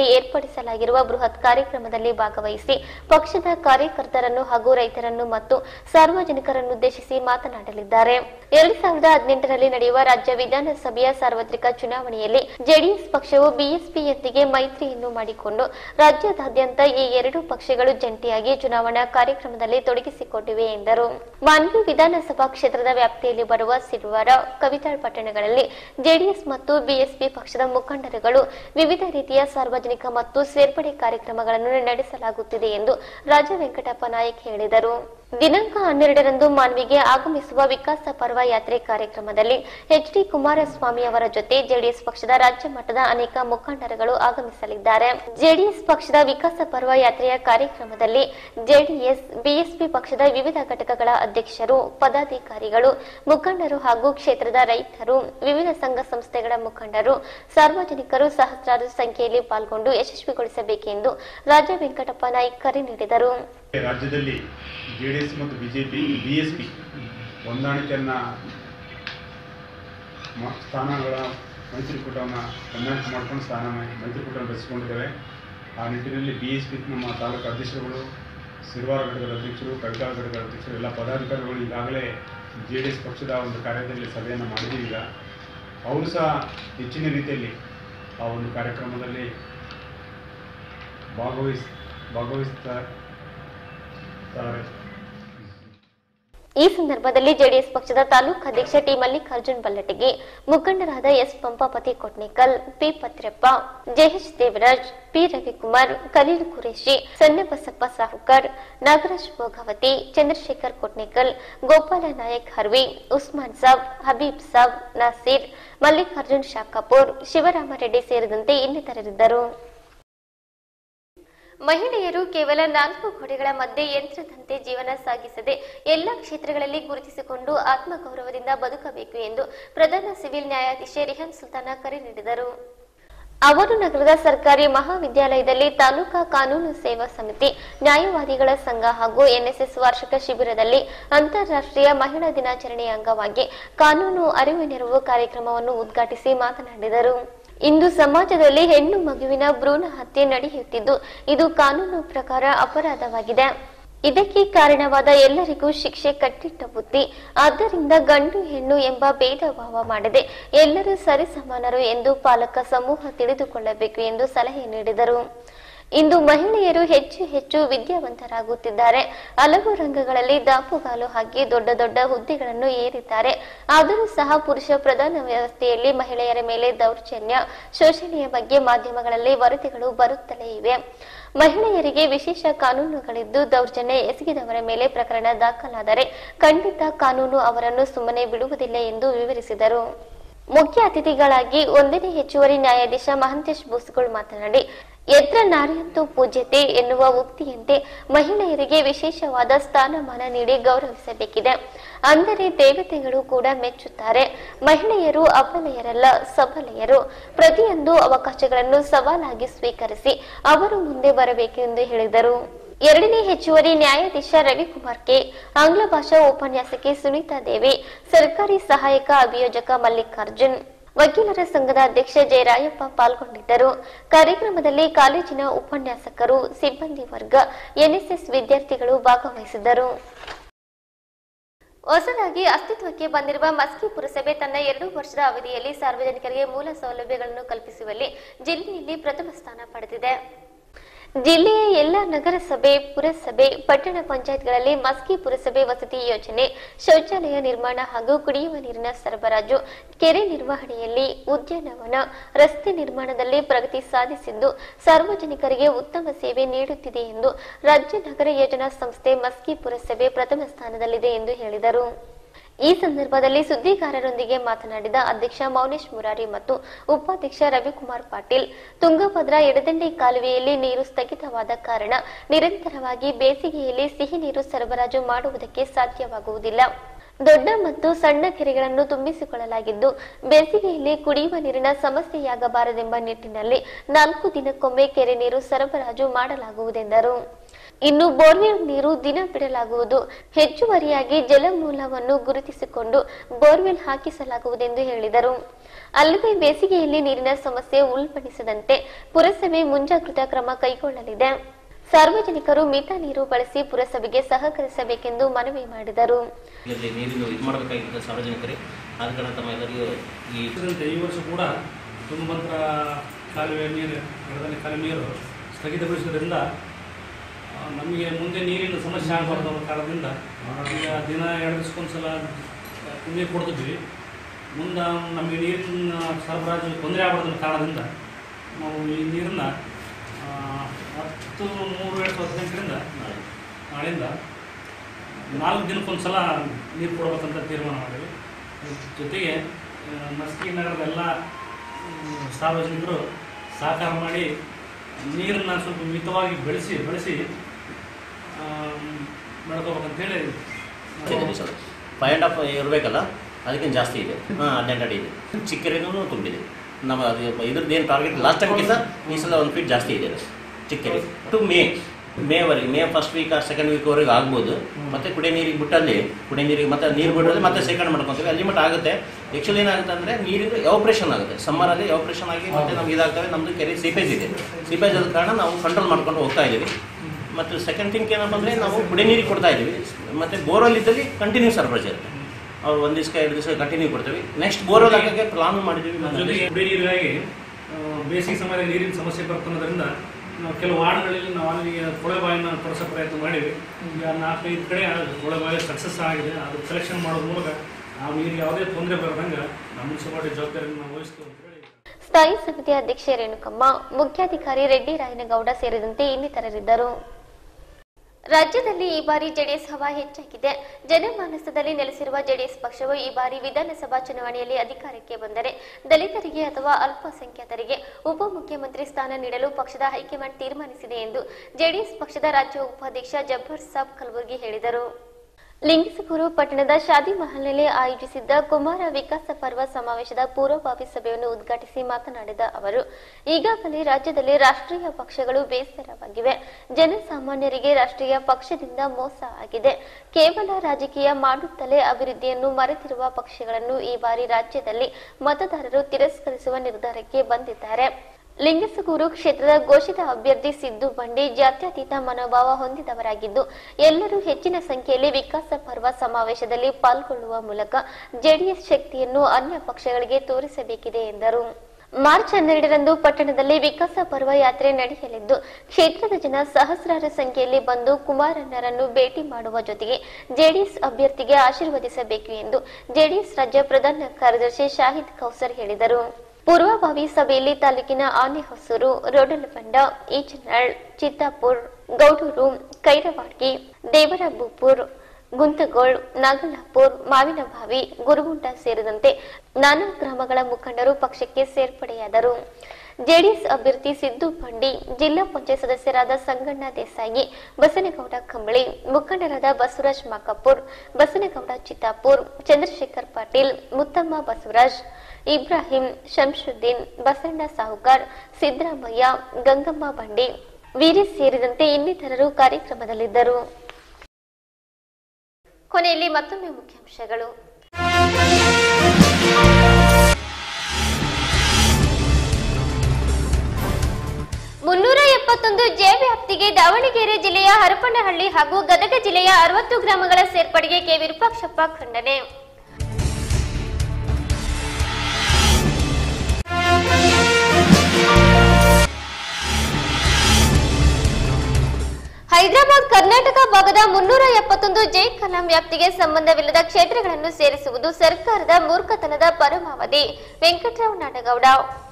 ಹಮ್ಮಿಕೊಳ್ಳಲಾಗಿರುವ ಬೃಹತ್ ಕಾರ್ಯಕ್ರಮದಲ್ಲಿ ಭಾಗವಹಿಸಿ ಪಕ್ಷದ ಕಾರ್ಯಕರ್ತರನ್ನು ಹಾಗೂ ರೈತರನ್ನು ಮತ್ತು ಸಾರ್ವಜನಿಕರನ್ನುದ್ದೇಶಿಸಿ ಮಾತನಾಡಲಿದ್ದಾರೆ. 2018ರಲ್ಲಿ ನಡೆಯುವ ರಾಜ್ಯ ವಿಧಾನಸಭೆಯ ಸಾರ್ವತ್ರಿಕ ಚುನಾವಣೆಯಲ್ಲಿ ಜೆಡಿಎಸ್ ಪಕ್ಷವು ಬಿಎಸ್ಪಿಯೊಂದಿಗೆ ಮೈತ್ರಿಯನ್ನು ಮಾಡಿಕೊಂಡು ರಾಜ್ಯಾದ್ಯಂತ ಈ ಎರಡೂ ಪಕ್ಷಗಳು ಜಂಟಿಯಾಗಿ ಚುನಾವಣಾ ಕಾರ್ಯಕ್ರಮದಲ್ಲಿ ತೊಡಗಿಸಿಕೊಂಡಿವೆ ಎಂದರು. ಮಾನ್ವಿ ವಿಧಾನಸಭಾ ಕ್ಷೇತ್ರದ ವ್ಯಾಪ್ತಿಯಲ್ಲಿ ಬರುವ ಸಿರುವಾರ, ಕವಿತಾಳ್ ಪಟ್ಟಣಗಳಲ್ಲಿ ಜೆಡಿಎಸ್ ಮತ್ತು ಬಿಎಸ್ಪಿ ಪಕ್ಷದ ಮುಖಂಡರುಗಳು ವಿವಿಧ ರೀತಿಯ ಸಾರ್ವಜನಿಕ ಮತ್ತು ಸೇರ್ಪಡೆ ಕಾರ್ಯಕ್ರಮಗಳನ್ನು ನಡೆಸಲಾಗುತ್ತಿದೆ ಎಂದು ರಾಜ ವೆಂಕಟಪ್ಪ ನಾಯಕ್ ಹೇಳಿದರು. ದಿನಾಂಕ 12ರಂದು ಮಾನ್ವಿಗೆ ಆಗಮಿಸುವ ವಿಕಾಸ ಪರ್ವ ಯಾತ್ರೆ ಕಾರ್ಯಕ್ರಮದಲ್ಲಿ ಎಚ್ಡಿ ಕುಮಾರಸ್ವಾಮಿ ಅವರ ಜೊತೆ ಜೆಡಿಎಸ್ ಪಕ್ಷದ ರಾಜ್ಯ ಮಟ್ಟದ ಅನೇಕ ಮುಖಂಡರುಗಳು ಆಗಮಿಸಲಿದ್ದಾರೆ. ಜೆಡಿಎಸ್ ಪಕ್ಷದ ವಿಕಾಸ ಪರ್ವ ಯಾತ್ರೆಯ ಕಾರ್ಯಕ್ರಮದಲ್ಲಿ ಜೆಡಿಎಸ್, ಬಿಎಸ್ಪಿ ಪಕ್ಷದ ವಿವಿಧ ಘಟಕಗಳ ಅಧ್ಯಕ್ಷರು, ಪದಾಧಿಕಾರಿಗಳು, ಮುಖಂಡರು ಹಾಗೂ ಕ್ಷೇತ್ರದ ರೈತರು, ವಿವಿಧ ಸಂಘ ಸಂಸ್ಥೆಗಳ ಮುಖಂಡರು, ಸಾರ್ವಜನಿಕರು ಸಹಸ್ರಾರು ಸಂಖ್ಯೆಯಲ್ಲಿ ಪಾಲ್ಗೊಂಡು ಯಶಸ್ವಿಗೊಳಿಸಬೇಕೆಂದು ರಾಜ ವೆಂಕಟಪ್ಪ ನಾಯ್ಕ್ ಕರೆ ನೀಡಿದರು. ರಾಜ್ಯದಲ್ಲಿ ಜೆಡಿಎಸ್ ಮತ್ತು ಬಿಎಸ್ಪಿ ಹೊಂದಾಣಿಕೆಯನ್ನ ಸ್ಥಾನಗಳ ಮೈತ್ರಿಕೂಟವನ್ನು ಹೊಂದಾಣಿಕೆ ಮಾಡಿಕೊಂಡು ಮೈತ್ರಿಕೂಟವನ್ನು ರಚಿಸಿಕೊಂಡಿದ್ದೇವೆ. ಆ ನಿಟ್ಟಿನಲ್ಲಿ ಬಿಎಸ್ಪಿ ನಮ್ಮ ತಾಲೂಕು ಅಧ್ಯಕ್ಷರುಗಳು, ಸಿರುವಾರ ಘಟಕದ ಅಧ್ಯಕ್ಷರು, ಕವಿತಾಳ ಘಟಕದ ಅಧ್ಯಕ್ಷರು, ಎಲ್ಲ ಪದಾಧಿಕಾರಿಗಳು ಈಗಾಗಲೇ ಜೆಡಿಎಸ್ ಪಕ್ಷದ ಒಂದು ಕಾರ್ಯದಲ್ಲಿ ಸಭೆಯನ್ನು ಮಾಡಿದ್ದೀವಿ. ಈಗ ಅವರು ಸಹ ಹೆಚ್ಚಿನ ರೀತಿಯಲ್ಲಿ ಆ ಒಂದು ಕಾರ್ಯಕ್ರಮದಲ್ಲಿ ಭಾಗವಹಿಸ್ತಾರೆ. ಈ ಸಂದರ್ಭದಲ್ಲಿ ಜೆಡಿಎಸ್ ಪಕ್ಷದ ತಾಲೂಕು ಅಧ್ಯಕ್ಷ ಟಿ ಮಲ್ಲಿಕಾರ್ಜುನ್ ಬಲ್ಲಟಗಿ, ಮುಖಂಡರಾದ ಎಸ್ ಪಂಪಾಪತಿ ಕೊಟ್ನೇಕಲ್, ಪಿ ಪತ್ರಪ್ಪ, ಜೆಎಚ್ ದೇವರಾಜ್, ಪಿ ರವಿಕುಮಾರ್, ಖಲೀಲ್ ಕುರೇಶಿ, ಸಣ್ಣಬಸಪ್ಪ ಸಾಹುಕರ್, ನಾಗರಾಜ್ ಭೋಗಾವತಿ, ಚಂದ್ರಶೇಖರ್ ಕೊಟ್ನೇಕಲ್, ಗೋಪಾಲ ನಾಯಕ್ ಹರ್ವಿ, ಉಸ್ಮಾನ್ ಸಾಬ್, ಹಬೀಬ್ ಸಾಬ್, ನಾಸೀರ್, ಮಲ್ಲಿಕಾರ್ಜುನ್ ಶಾಖಾಪುರ್, ಶಿವರಾಮರೆಡ್ಡಿ ಸೇರಿದಂತೆ ಇನ್ನಿತರರಿದ್ದರು. ಮಹಿಳೆಯರು ಕೇವಲ 4 ಗೋಡೆಗಳ ಮಧ್ಯೆ ಯಂತ್ರದಂತೆ ಜೀವನ ಸಾಗಿಸದೆ ಎಲ್ಲ ಕ್ಷೇತ್ರಗಳಲ್ಲಿ ಗುರುತಿಸಿಕೊಂಡು ಆತ್ಮಗೌರವದಿಂದ ಬದುಕಬೇಕು ಎಂದು ಪ್ರಧಾನ ಸಿವಿಲ್ ನ್ಯಾಯಾಧೀಶೆ ರಿಹಾನ್ ಸುಲ್ತಾನ ಕರೆ ನೀಡಿದರು. ಅವರು ನಗರದ ಸರ್ಕಾರಿ ಮಹಾವಿದ್ಯಾಲಯದಲ್ಲಿ ತಾಲೂಕಾ ಕಾನೂನು ಸೇವಾ ಸಮಿತಿ, ನ್ಯಾಯವಾದಿಗಳ ಸಂಘ ಹಾಗೂ ಎನ್ಎಸ್ಎಸ್ ವಾರ್ಷಿಕ ಶಿಬಿರದಲ್ಲಿ ಅಂತಾರಾಷ್ಟ್ರೀಯ ಮಹಿಳಾ ದಿನಾಚರಣೆಯ ಅಂಗವಾಗಿ ಕಾನೂನು ಅರಿವು ನೆರವು ಕಾರ್ಯಕ್ರಮವನ್ನು ಉದ್ಘಾಟಿಸಿ ಮಾತನಾಡಿದರು. ಇಂದು ಸಮಾಜದಲ್ಲಿ ಹೆಣ್ಣು ಮಗುವಿನ ಭ್ರೂಣ ಹತ್ಯೆ ನಡೆಯುತ್ತಿದ್ದು, ಇದು ಕಾನೂನು ಪ್ರಕಾರ ಅಪರಾಧವಾಗಿದೆ. ಇದಕ್ಕೆ ಕಾರಣವಾದ ಎಲ್ಲರಿಗೂ ಶಿಕ್ಷೆ ಕಟ್ಟಿಟ್ಟ ಬುದ್ಧಿ. ಆದ್ದರಿಂದ ಗಂಡು ಹೆಣ್ಣು ಎಂಬ ಭೇದ ಭಾವ ಮಾಡದೆ ಎಲ್ಲರೂ ಸರಿಸಮಾನರು ಎಂದು ಪಾಲಕ ಸಮೂಹ ತಿಳಿದುಕೊಳ್ಳಬೇಕು ಎಂದು ಸಲಹೆ ನೀಡಿದರು. ಇಂದು ಮಹಿಳೆಯರು ಹೆಚ್ಚು ಹೆಚ್ಚು ವಿದ್ಯಾವಂತರಾಗುತ್ತಿದ್ದಾರೆ. ಹಲವು ರಂಗಗಳಲ್ಲಿ ದಾಪುಗಾಲು ಹಾಕಿ ದೊಡ್ಡ ದೊಡ್ಡ ಹುದ್ದೆಗಳನ್ನು ಏರಿದ್ದಾರೆ. ಆದರೂ ಸಹ ಪುರುಷ ಪ್ರಧಾನ ವ್ಯವಸ್ಥೆಯಲ್ಲಿ ಮಹಿಳೆಯರ ಮೇಲೆ ದೌರ್ಜನ್ಯ, ಶೋಷಣೆಯ ಬಗ್ಗೆ ಮಾಧ್ಯಮಗಳಲ್ಲಿ ವರದಿಗಳು ಬರುತ್ತಲೇ ಇವೆ. ಮಹಿಳೆಯರಿಗೆ ವಿಶೇಷ ಕಾನೂನುಗಳಿದ್ದು ದೌರ್ಜನ್ಯ ಎಸಗಿದವರ ಮೇಲೆ ಪ್ರಕರಣ ದಾಖಲಾದರೆ ಖಂಡಿತ ಕಾನೂನು ಅವರನ್ನು ಸುಮ್ಮನೆ ಬಿಡುವುದಿಲ್ಲ ಎಂದು ವಿವರಿಸಿದರು. ಮುಖ್ಯ ಅತಿಥಿಗಳಾಗಿ 1ನೇ ಹೆಚ್ಚುವರಿ ನ್ಯಾಯಾಧೀಶ ಮಹಂತೇಶ್ ಬೂಸ್ಗೋಳ್ ಮಾತನಾಡಿ, ಯತ್ರ ನಾರ್ಯಂತೋ ಪೂಜ್ಯತೆ ಎನ್ನುವ ಉಕ್ತಿಯಂತೆ ಮಹಿಳೆಯರಿಗೆ ವಿಶೇಷವಾದ ಸ್ಥಾನಮಾನ ನೀಡಿ ಗೌರವಿಸಬೇಕಿದೆ. ಅಂದರೆ ದೇವತೆಗಳು ಕೂಡ ಮೆಚ್ಚುತ್ತಾರೆ. ಮಹಿಳೆಯರು ಅಬಲೆಯರಲ್ಲ, ಸಬಲೆಯರು. ಪ್ರತಿಯೊಂದು ಅವಕಾಶಗಳನ್ನು ಸವಾಲಾಗಿ ಸ್ವೀಕರಿಸಿ ಅವರು ಮುಂದೆ ಬರಬೇಕು ಎಂದು ಹೇಳಿದರು. 2ನೇ ಹೆಚ್ಚುವರಿ ನ್ಯಾಯಾಧೀಶ ರವಿಕುಮಾರ್ ಕೆ, ಆಂಗ್ಲ ಭಾಷಾ ಉಪನ್ಯಾಸಕಿ ಸುನೀತಾ ದೇವಿ, ಸರ್ಕಾರಿ ಸಹಾಯಕ ಅಭಿಯೋಜಕ ಮಲ್ಲಿಕಾರ್ಜುನ್, ವಕೀಲರ ಸಂಘದ ಅಧ್ಯಕ್ಷ ಜಯರಾಯಪ್ಪ ಪಾಲ್ಗೊಂಡಿದ್ದರು. ಕಾರ್ಯಕ್ರಮದಲ್ಲಿ ಕಾಲೇಜಿನ ಉಪನ್ಯಾಸಕರು, ಸಿಬ್ಬಂದಿ ವರ್ಗ, ಎನ್ಎಸ್ಎಸ್ ವಿದ್ಯಾರ್ಥಿಗಳು ಭಾಗವಹಿಸಿದ್ದರು. ಹೊಸದಾಗಿ ಅಸ್ತಿತ್ವಕ್ಕೆ ಬಂದಿರುವ ಮಸ್ಕಿ ಪುರಸಭೆ ತನ್ನ 2 ವರ್ಷದ ಅವಧಿಯಲ್ಲಿ ಸಾರ್ವಜನಿಕರಿಗೆ ಮೂಲ ಸೌಲಭ್ಯಗಳನ್ನು ಕಲ್ಪಿಸುವಲ್ಲಿ ಜಿಲ್ಲೆಯಲ್ಲಿ ಪ್ರಥಮ ಸ್ಥಾನ ಪಡೆದಿದೆ. ಜಿಲ್ಲೆಯ ಎಲ್ಲ ನಗರಸಭೆ, ಪುರಸಭೆ, ಪಟ್ಟಣ ಪಂಚಾಯತ್ಗಳಲ್ಲಿ ಮಸ್ಕಿ ಪುರಸಭೆ ವಸತಿ ಯೋಜನೆ, ಶೌಚಾಲಯ ನಿರ್ಮಾಣ ಹಾಗೂ ಕುಡಿಯುವ ನೀರಿನ ಸರಬರಾಜು, ಕೆರೆ ನಿರ್ವಹಣೆಯಲ್ಲಿ, ಉದ್ಯಾನವನ, ರಸ್ತೆ ನಿರ್ಮಾಣದಲ್ಲಿ ಪ್ರಗತಿ ಸಾಧಿಸಿದ್ದು ಸಾರ್ವಜನಿಕರಿಗೆ ಉತ್ತಮ ಸೇವೆ ನೀಡುತ್ತಿದೆ ಎಂದು ರಾಜ್ಯ ನಗರ ಯೋಜನಾ ಸಂಸ್ಥೆ ಮಸ್ಕಿ ಪುರಸಭೆ ಪ್ರಥಮ ಸ್ಥಾನದಲ್ಲಿದೆ ಎಂದು ಹೇಳಿದರು. ಈ ಸಂದರ್ಭದಲ್ಲಿ ಸುದ್ದಿಗಾರರೊಂದಿಗೆ ಮಾತನಾಡಿದ ಅಧ್ಯಕ್ಷ ಮೌನೇಶ್ ಮುರಾರಿ ಮತ್ತು ಉಪಾಧ್ಯಕ್ಷ ರವಿಕುಮಾರ್ ಪಾಟೀಲ್, ತುಂಗಭದ್ರಾ ಎಡದಂಡೆ ಕಾಲುವೆಯಲ್ಲಿ ನೀರು ಸ್ಥಗಿತವಾದ ಕಾರಣ ನಿರಂತರವಾಗಿ ಬೇಸಿಗೆಯಲ್ಲಿ ಸಿಹಿ ನೀರು ಸರಬರಾಜು ಮಾಡುವುದಕ್ಕೆ ಸಾಧ್ಯವಾಗುವುದಿಲ್ಲ. ದೊಡ್ಡ ಮತ್ತು ಸಣ್ಣ ಕೆರೆಗಳನ್ನು ತುಂಬಿಸಿಕೊಳ್ಳಲಾಗಿದ್ದು ಬೇಸಿಗೆಯಲ್ಲಿ ಕುಡಿಯುವ ನೀರಿನ ಸಮಸ್ಯೆಯಾಗಬಾರದೆಂಬ ನಿಟ್ಟಿನಲ್ಲಿ 4 ದಿನಕ್ಕೊಮ್ಮೆ ಕೆರೆ ನೀರು ಸರಬರಾಜು ಮಾಡಲಾಗುವುದೆಂದರು. ಇನ್ನು ಬೋರ್ವೆಲ್ ನೀರು ದಿನ ಬಿಡಲಾಗುವುದು. ಹೆಚ್ಚುವರಿಯಾಗಿ ಜಲಮೂಲವನ್ನು ಗುರುತಿಸಿಕೊಂಡು ಬೋರ್ವೆಲ್ ಹಾಕಿಸಲಾಗುವುದೆಂದು ಹೇಳಿದರು. ಅಲ್ಲದೆ ಬೇಸಿಗೆಯಲ್ಲಿ ನೀರಿನ ಸಮಸ್ಯೆ ಉಲ್ಬಣಿಸದಂತೆ ಪುರಸಭೆ ಮುಂಜಾಗ್ರತಾ ಕ್ರಮ ಕೈಗೊಳ್ಳಲಿದೆ. ಸಾರ್ವಜನಿಕರು ಮಿತ ನೀರು ಬಳಸಿ ಪುರಸಭೆಗೆ ಸಹಕರಿಸಬೇಕೆಂದು ಮನವಿ ಮಾಡಿದರು. ಈ ವರ್ಷ ಕೂಡ ತುಂಗಭದ್ರಾ ಕಾಲುವೆ ನೀರು ಸ್ಥಗಿತಗೊಳಿಸುವುದರಿಂದ ನಮಗೆ ಮುಂದೆ ನೀರಿನ ಸಮಸ್ಯೆ ಆಗಬಾರ್ದು ಅನ್ನೋ ಕಾರಣದಿಂದ ಈಗ ದಿನ 2 ದಿವಸಕ್ಕೊಂದ್ಸಲ ನೀರು ಕೊಡ್ತಿದ್ವಿ. ಮುಂದೆ ನಮಗೆ ನೀರಿನ ಸರಬರಾಜು ತೊಂದರೆ ಆಗಬಾರ್ದು ಅನ್ನೋ ಕಾರಣದಿಂದ ನಾವು ಈ ನೀರನ್ನು 10/3/2018ರಿಂದ ನಾಳೆಯಿಂದ 4 ದಿನಕ್ಕೊಂದ್ಸಲ ನೀರು ಕೊಡ್ಬೇಕಂತ ತೀರ್ಮಾನ ಮಾಡಿದ್ವಿ. ಜೊತೆಗೆ ನರಸೀಪುರ ನಗರದ ಎಲ್ಲ ಸಾರ್ವಜನಿಕರು ಸಹಕಾರ ಮಾಡಿ ನೀರನ್ನು ಸ್ವಲ್ಪ ಮಿತವಾಗಿ ಬೆಳೆಸಿ ಬೆಳ್ಕೋಬೇಕಂತೇಳಿ 5.5 ಇರಬೇಕಲ್ಲ, ಅದಕ್ಕಿಂತ ಜಾಸ್ತಿ ಇದೆ. 12 ಅಡಿ ಇದೆ. ಚಿಕ್ಕೆರೆನೂ ತುಂಬಿದೆ. ನಮ್ಮ ಅದು ಇದ್ರದ್ದು ಏನು ಟಾರ್ಗೆಟ್ ಲಾಸ್ಟ್ ಟೈಮ್ಗಿಂತ ಈ ಸಲ 1 ಫೀಟ್ ಜಾಸ್ತಿ ಇದೆ ಚಿಕ್ಕೆರೆ. ಟು ಮೇವರೆಗೆ May first week or second ವೀಕ್ವರೆಗೆ ಆಗ್ಬೋದು. ಮತ್ತು ಕುಡಿಯೋ ನೀರಿಗೆ ಬಿಟ್ಟಲ್ಲಿ ಮತ್ತೆ ನೀರು ಬಿಟ್ಟಲ್ಲಿ ಮತ್ತೆ ಶೇಖರಣೆ ಮಾಡ್ಕೊತೀವಿ. ಅಲ್ಲಿ ಮಟ್ಟ ಆಗುತ್ತೆ. ಆ್ಯಕ್ಚುಲಿ ಏನಾಗುತ್ತೆ ಅಂದರೆ ನೀರಿದು ಎವಾಪ್ರೇಷನ್ ಆಗುತ್ತೆ. ಸಮ್ಮರಲ್ಲಿ ಎವಾಪ್ರೇಷನ್ ಆಗಿ ಮತ್ತೆ ನಮ್ಗೆ ಇದಾಗ್ತವೆ. ನಮ್ಮದು ಕೆರೆ ಸೀಪೇಜ್ ಇದೆ. ಸೀಪೇಜ್ ಆದ ಕಾರಣ ನಾವು ಕಂಟ್ರೋಲ್ ಮಾಡ್ಕೊಂಡು ಹೋಗ್ತಾ ಇದ್ದೀವಿ. ಮತ್ತು ಸೆಕೆಂಡ್ ಥಿಂಗ್ ಏನಪ್ಪ ಅಂದರೆ ನಾವು ಕುಡಿಯೋ ನೀರಿಗೆ ಕೊಡ್ತಾ ಇದ್ದೀವಿ. ಮತ್ತು ಬೋರ್ವೆಲ್ ಇದ್ದಲ್ಲಿ ಕಂಟಿನ್ಯೂ ಸರಬರಾಜು ಇರುತ್ತೆ. ಅವ್ರು 1 ದಿವಸ 2 ದಿವಸ ಕಂಟಿನ್ಯೂ ಕೊಡ್ತೀವಿ. ನೆಕ್ಸ್ಟ್ ಬೋರ್ವೆಲ್ ಹಾಕೋಕ್ಕೆ ಪ್ಲಾನ್ ಮಾಡಿದ್ದೀವಿ. ಜೊತೆಗೆ ಕುಡಿಯೋ ನೀರಿಗಾಗಿ ಬೇಸಿಗೆ ಸಮಯದಲ್ಲಿ ನೀರಿನ ಸಮಸ್ಯೆ ಬರ್ತನ್ನೋದ್ರಿಂದ ನಾವು ಕೆಲವು ವಾರ್ಡ್ಗಳಲ್ಲಿ ನಾವು ಅಲ್ಲಿಗೆ ಕೊಳವೆಬಾವಿಯನ್ನು ತರಿಸೋ ಪ್ರಯತ್ನ ಮಾಡಿದ್ವಿ. ಈಗ 4-5 ಕಡೆ ಕೊಳವೆಬಾವಿ ಸಕ್ಸಸ್ ಆಗಿದೆ. ಅದು ಸೆಲೆಕ್ಷನ್ ಮಾಡೋದ್ರ ಮೂಲಕ ನಾವು ನೀರಿಗೆ ಯಾವುದೇ ತೊಂದರೆ ಬರದಂಗೆ ನಮ್ಮ ಮುನ್ಸಿಪಾಲಿಟಿ ಜವಾಬ್ದಾರಿಯನ್ನು ನಾವು ವಹಿಸ್ತೀವಿ ಅಂತ ಹೇಳಿ ಸ್ಥಾಯಿ ಸಮಿತಿ ಅಧ್ಯಕ್ಷೆ ರೇಣುಕಮ್ಮ, ಮುಖ್ಯಾಧಿಕಾರಿ ರೆಡ್ಡಿ ರಾಯನಗೌಡ ಸೇರಿದಂತೆ ಇನ್ನಿತರರಿದ್ದರು. ರಾಜ್ಯದಲ್ಲಿ ಈ ಬಾರಿ ಜೆಡಿಎಸ್ ಹವಾ ಹೆಚ್ಚಾಗಿದೆ. ಜನಮಾನಸದಲ್ಲಿ ನೆಲೆಸಿರುವ ಜೆಡಿಎಸ್ ಪಕ್ಷವು ಈ ಬಾರಿ ವಿಧಾನಸಭಾ ಚುನಾವಣೆಯಲ್ಲಿ ಅಧಿಕಾರಕ್ಕೆ ಬಂದರೆ ದಲಿತರಿಗೆ ಅಥವಾ ಅಲ್ಪಸಂಖ್ಯಾತರಿಗೆ ಉಪಮುಖ್ಯಮಂತ್ರಿ ಸ್ಥಾನ ನೀಡಲು ಪಕ್ಷದ ಹೈಕಮಾಂಡ್ ತೀರ್ಮಾನಿಸಿದೆ ಎಂದು ಜೆಡಿಎಸ್ ಪಕ್ಷದ ರಾಜ್ಯ ಉಪಾಧ್ಯಕ್ಷ ಜಬ್ಬರ್ ಸಾಬ್ ಕಲಬುರ್ಗಿ ಹೇಳಿದರು. ಲಿಂಗಸಗೂರು ಪಟ್ಟಣದ ಶಾದಿ ಮಹಲ್ನಲ್ಲಿ ಆಯೋಜಿಸಿದ್ದ ಕುಮಾರ ವಿಕಾಸ ಪರ್ವ ಸಮಾವೇಶದ ಪೂರ್ವಭಾವಿ ಸಭೆಯನ್ನು ಉದ್ಘಾಟಿಸಿ ಮಾತನಾಡಿದ ಅವರು, ಈಗಾಗಲೇ ರಾಜ್ಯದಲ್ಲಿ ರಾಷ್ಟ್ರೀಯ ಪಕ್ಷಗಳು ಬೇಸರವಾಗಿವೆ. ಜನಸಾಮಾನ್ಯರಿಗೆ ರಾಷ್ಟ್ರೀಯ ಪಕ್ಷದಿಂದ ಮೋಸ ಆಗಿದೆ. ಕೇವಲ ರಾಜಕೀಯ ಮಾಡುತ್ತಲೇ ಅಭಿವೃದ್ಧಿಯನ್ನು ಮರೆತಿರುವ ಪಕ್ಷಗಳನ್ನು ಈ ಬಾರಿ ರಾಜ್ಯದಲ್ಲಿ ಮತದಾರರು ತಿರಸ್ಕರಿಸುವ ನಿರ್ಧಾರಕ್ಕೆ ಬಂದಿದ್ದಾರೆ. ಲಿಂಗಸಗೂರು ಕ್ಷೇತ್ರದ ಘೋಷಿತ ಅಭ್ಯರ್ಥಿ ಸಿದ್ದು ಬಂಡಿ ಜಾತ್ಯತೀತ ಮನೋಭಾವ ಹೊಂದಿದವರಾಗಿದ್ದು ಎಲ್ಲರೂ ಹೆಚ್ಚಿನ ಸಂಖ್ಯೆಯಲ್ಲಿ ವಿಕಾಸ ಪರ್ವ ಸಮಾವೇಶದಲ್ಲಿ ಪಾಲ್ಗೊಳ್ಳುವ ಮೂಲಕ ಜೆಡಿಎಸ್ ಶಕ್ತಿಯನ್ನು ಅನ್ಯ ಪಕ್ಷಗಳಿಗೆ ತೋರಿಸಬೇಕಿದೆ ಎಂದರು. ಮಾರ್ಚ್ 12ರಂದು ಪಟ್ಟಣದಲ್ಲಿ ವಿಕಾಸ ಪರ್ವ ಯಾತ್ರೆ ನಡೆಯಲಿದ್ದು ಕ್ಷೇತ್ರದ ಜನ ಸಹಸ್ರಾರು ಸಂಖ್ಯೆಯಲ್ಲಿ ಬಂದು ಕುಮಾರಣ್ಣರನ್ನು ಭೇಟಿ ಮಾಡುವ ಜೊತೆಗೆ ಜೆಡಿಎಸ್ ಅಭ್ಯರ್ಥಿಗೆ ಆಶೀರ್ವದಿಸಬೇಕು ಎಂದು ಜೆಡಿಎಸ್ ರಾಜ್ಯ ಪ್ರಧಾನ ಕಾರ್ಯದರ್ಶಿ ಶಾಹಿದ್ ಕೌಸರ್ ಹೇಳಿದರು. ಪೂರ್ವಭಾವಿ ಸಭೆಯಲ್ಲಿ ತಾಲೂಕಿನ ಆನೆಹೊಸೂರು, ರೋಡಲಬಂಡ, ಈಚನಾಳ್, ಚಿತ್ತಾಪುರ್, ಗೌಡೂರು, ಕೈರವಾಡ್ಗಿ, ದೇವರಬೂಪುರ್, ಗುಂತಗೋಳ್, ನಾಗಲಾಪುರ್, ಮಾವಿನಬಾವಿ, ಗುರುಗುಂಟ ಸೇರಿದಂತೆ ನಾನಾ ಗ್ರಾಮಗಳ ಮುಖಂಡರು ಪಕ್ಷಕ್ಕೆ ಸೇರ್ಪಡೆಯಾದರು. ಜೆಡಿಎಸ್ ಅಭ್ಯರ್ಥಿ ಸಿದ್ದು ಬಂಡಿ, ಜಿಲ್ಲಾ ಪಂಚಾಯತ್ ಸದಸ್ಯರಾದ ಸಂಗಣ್ಣ ದೇಸಾಯಿ, ಬಸನಗೌಡ ಕಂಬಳಿ, ಮುಖಂಡರಾದ ಬಸವರಾಜ್ ಮಾಕಾಪುರ್, ಬಸನಗೌಡ ಚಿತ್ತಾಪುರ್, ಚಂದ್ರಶೇಖರ್ ಪಾಟೀಲ್, ಮುತ್ತಮ್ಮ ಬಸವರಾಜ್, ಇಬ್ರಾಹಿಂ, ಶಂಶುದ್ದೀನ್, ಬಸಣ್ಣ ಸಾಹುಕಾರ್, ಸಿದ್ದರಾಮಯ್ಯ, ಗಂಗಮ್ಮ ಬಂಡಿ, ವೀರಿ ಸೇರಿದಂತೆ ಇನ್ನಿತರರು ಕಾರ್ಯಕ್ರಮದಲ್ಲಿದ್ದರು. ಕೊನೆಯಲ್ಲಿ ಮತ್ತೊಮ್ಮೆ ಮುಖ್ಯಾಂಶಗಳು. 371 ಜೆ ವ್ಯಾಪ್ತಿಗೆ ದಾವಣಗೆರೆ ಜಿಲ್ಲೆಯ ಹರಪನಹಳ್ಳಿ ಹಾಗೂ ಗದಗ ಜಿಲ್ಲೆಯ 60 ಗ್ರಾಮಗಳ ಸೇರ್ಪಡೆಗೆ ಕೆ ವಿರೂಪಾಕ್ಷಪ್ಪ ಖಂಡನೆ. ಹೈದರಾಬಾದ್ ಕರ್ನಾಟಕ ಭಾಗದ 371 ಜೆ ಕಲಾಂ ವ್ಯಾಪ್ತಿಗೆ ಸಂಬಂಧವಿಲ್ಲದ ಕ್ಷೇತ್ರಗಳನ್ನು ಸೇರಿಸುವುದು ಸರ್ಕಾರದ ಮೂರ್ಖತನದ ಪರಮಾವಧಿ. ವೆಂಕಟರಾವ್ ನಾಡಗೌಡ.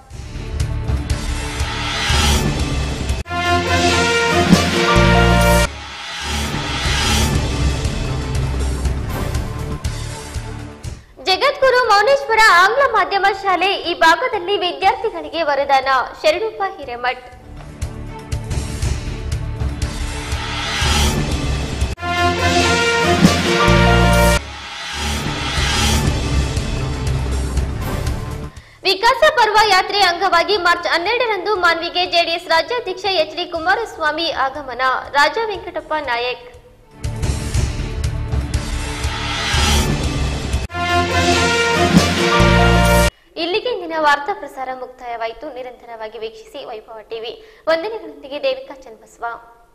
ಜಗದ್ಗುರು ಮೌನೇಶ್ವರ ಆಂಗ್ಲ ಮಾಧ್ಯಮ ಶಾಲೆ ಈ ಭಾಗದಲ್ಲಿ ವಿದ್ಯಾರ್ಥಿಗಳಿಗೆ ವರದಾನ. ಶರಣಪ್ಪ ಹಿರೇಮಠ್. ಪರ್ವ ಯಾತ್ರೆ ಅಂಗವಾಗಿ ಮಾರ್ಚ್ 12ರಂದು ಮಾನ್ವಿಗೆ ಜೆಡಿಎಸ್ ರಾಜ್ಯಾಧ್ಯಕ್ಷ ಎಚ್.ಡಿ. ಕುಮಾರಸ್ವಾಮಿ ಆಗಮನ. ರಾಜ ವೆಂಕಟಪ್ಪ ನಾಯಕ್. ಇಲ್ಲಿಗೆ ಇಂದಿನ ವಾರ್ತಾ ಪ್ರಸಾರ ಮುಕ್ತಾಯವಾಯಿತು. ನಿರಂತರವಾಗಿ ವೀಕ್ಷಿಸಿ ವೈಭವ ಟಿವಿ. ವಂದನೆಗಳೊಂದಿಗೆ ದೇವಿಕಾ ಚನ್ನಬಸವ.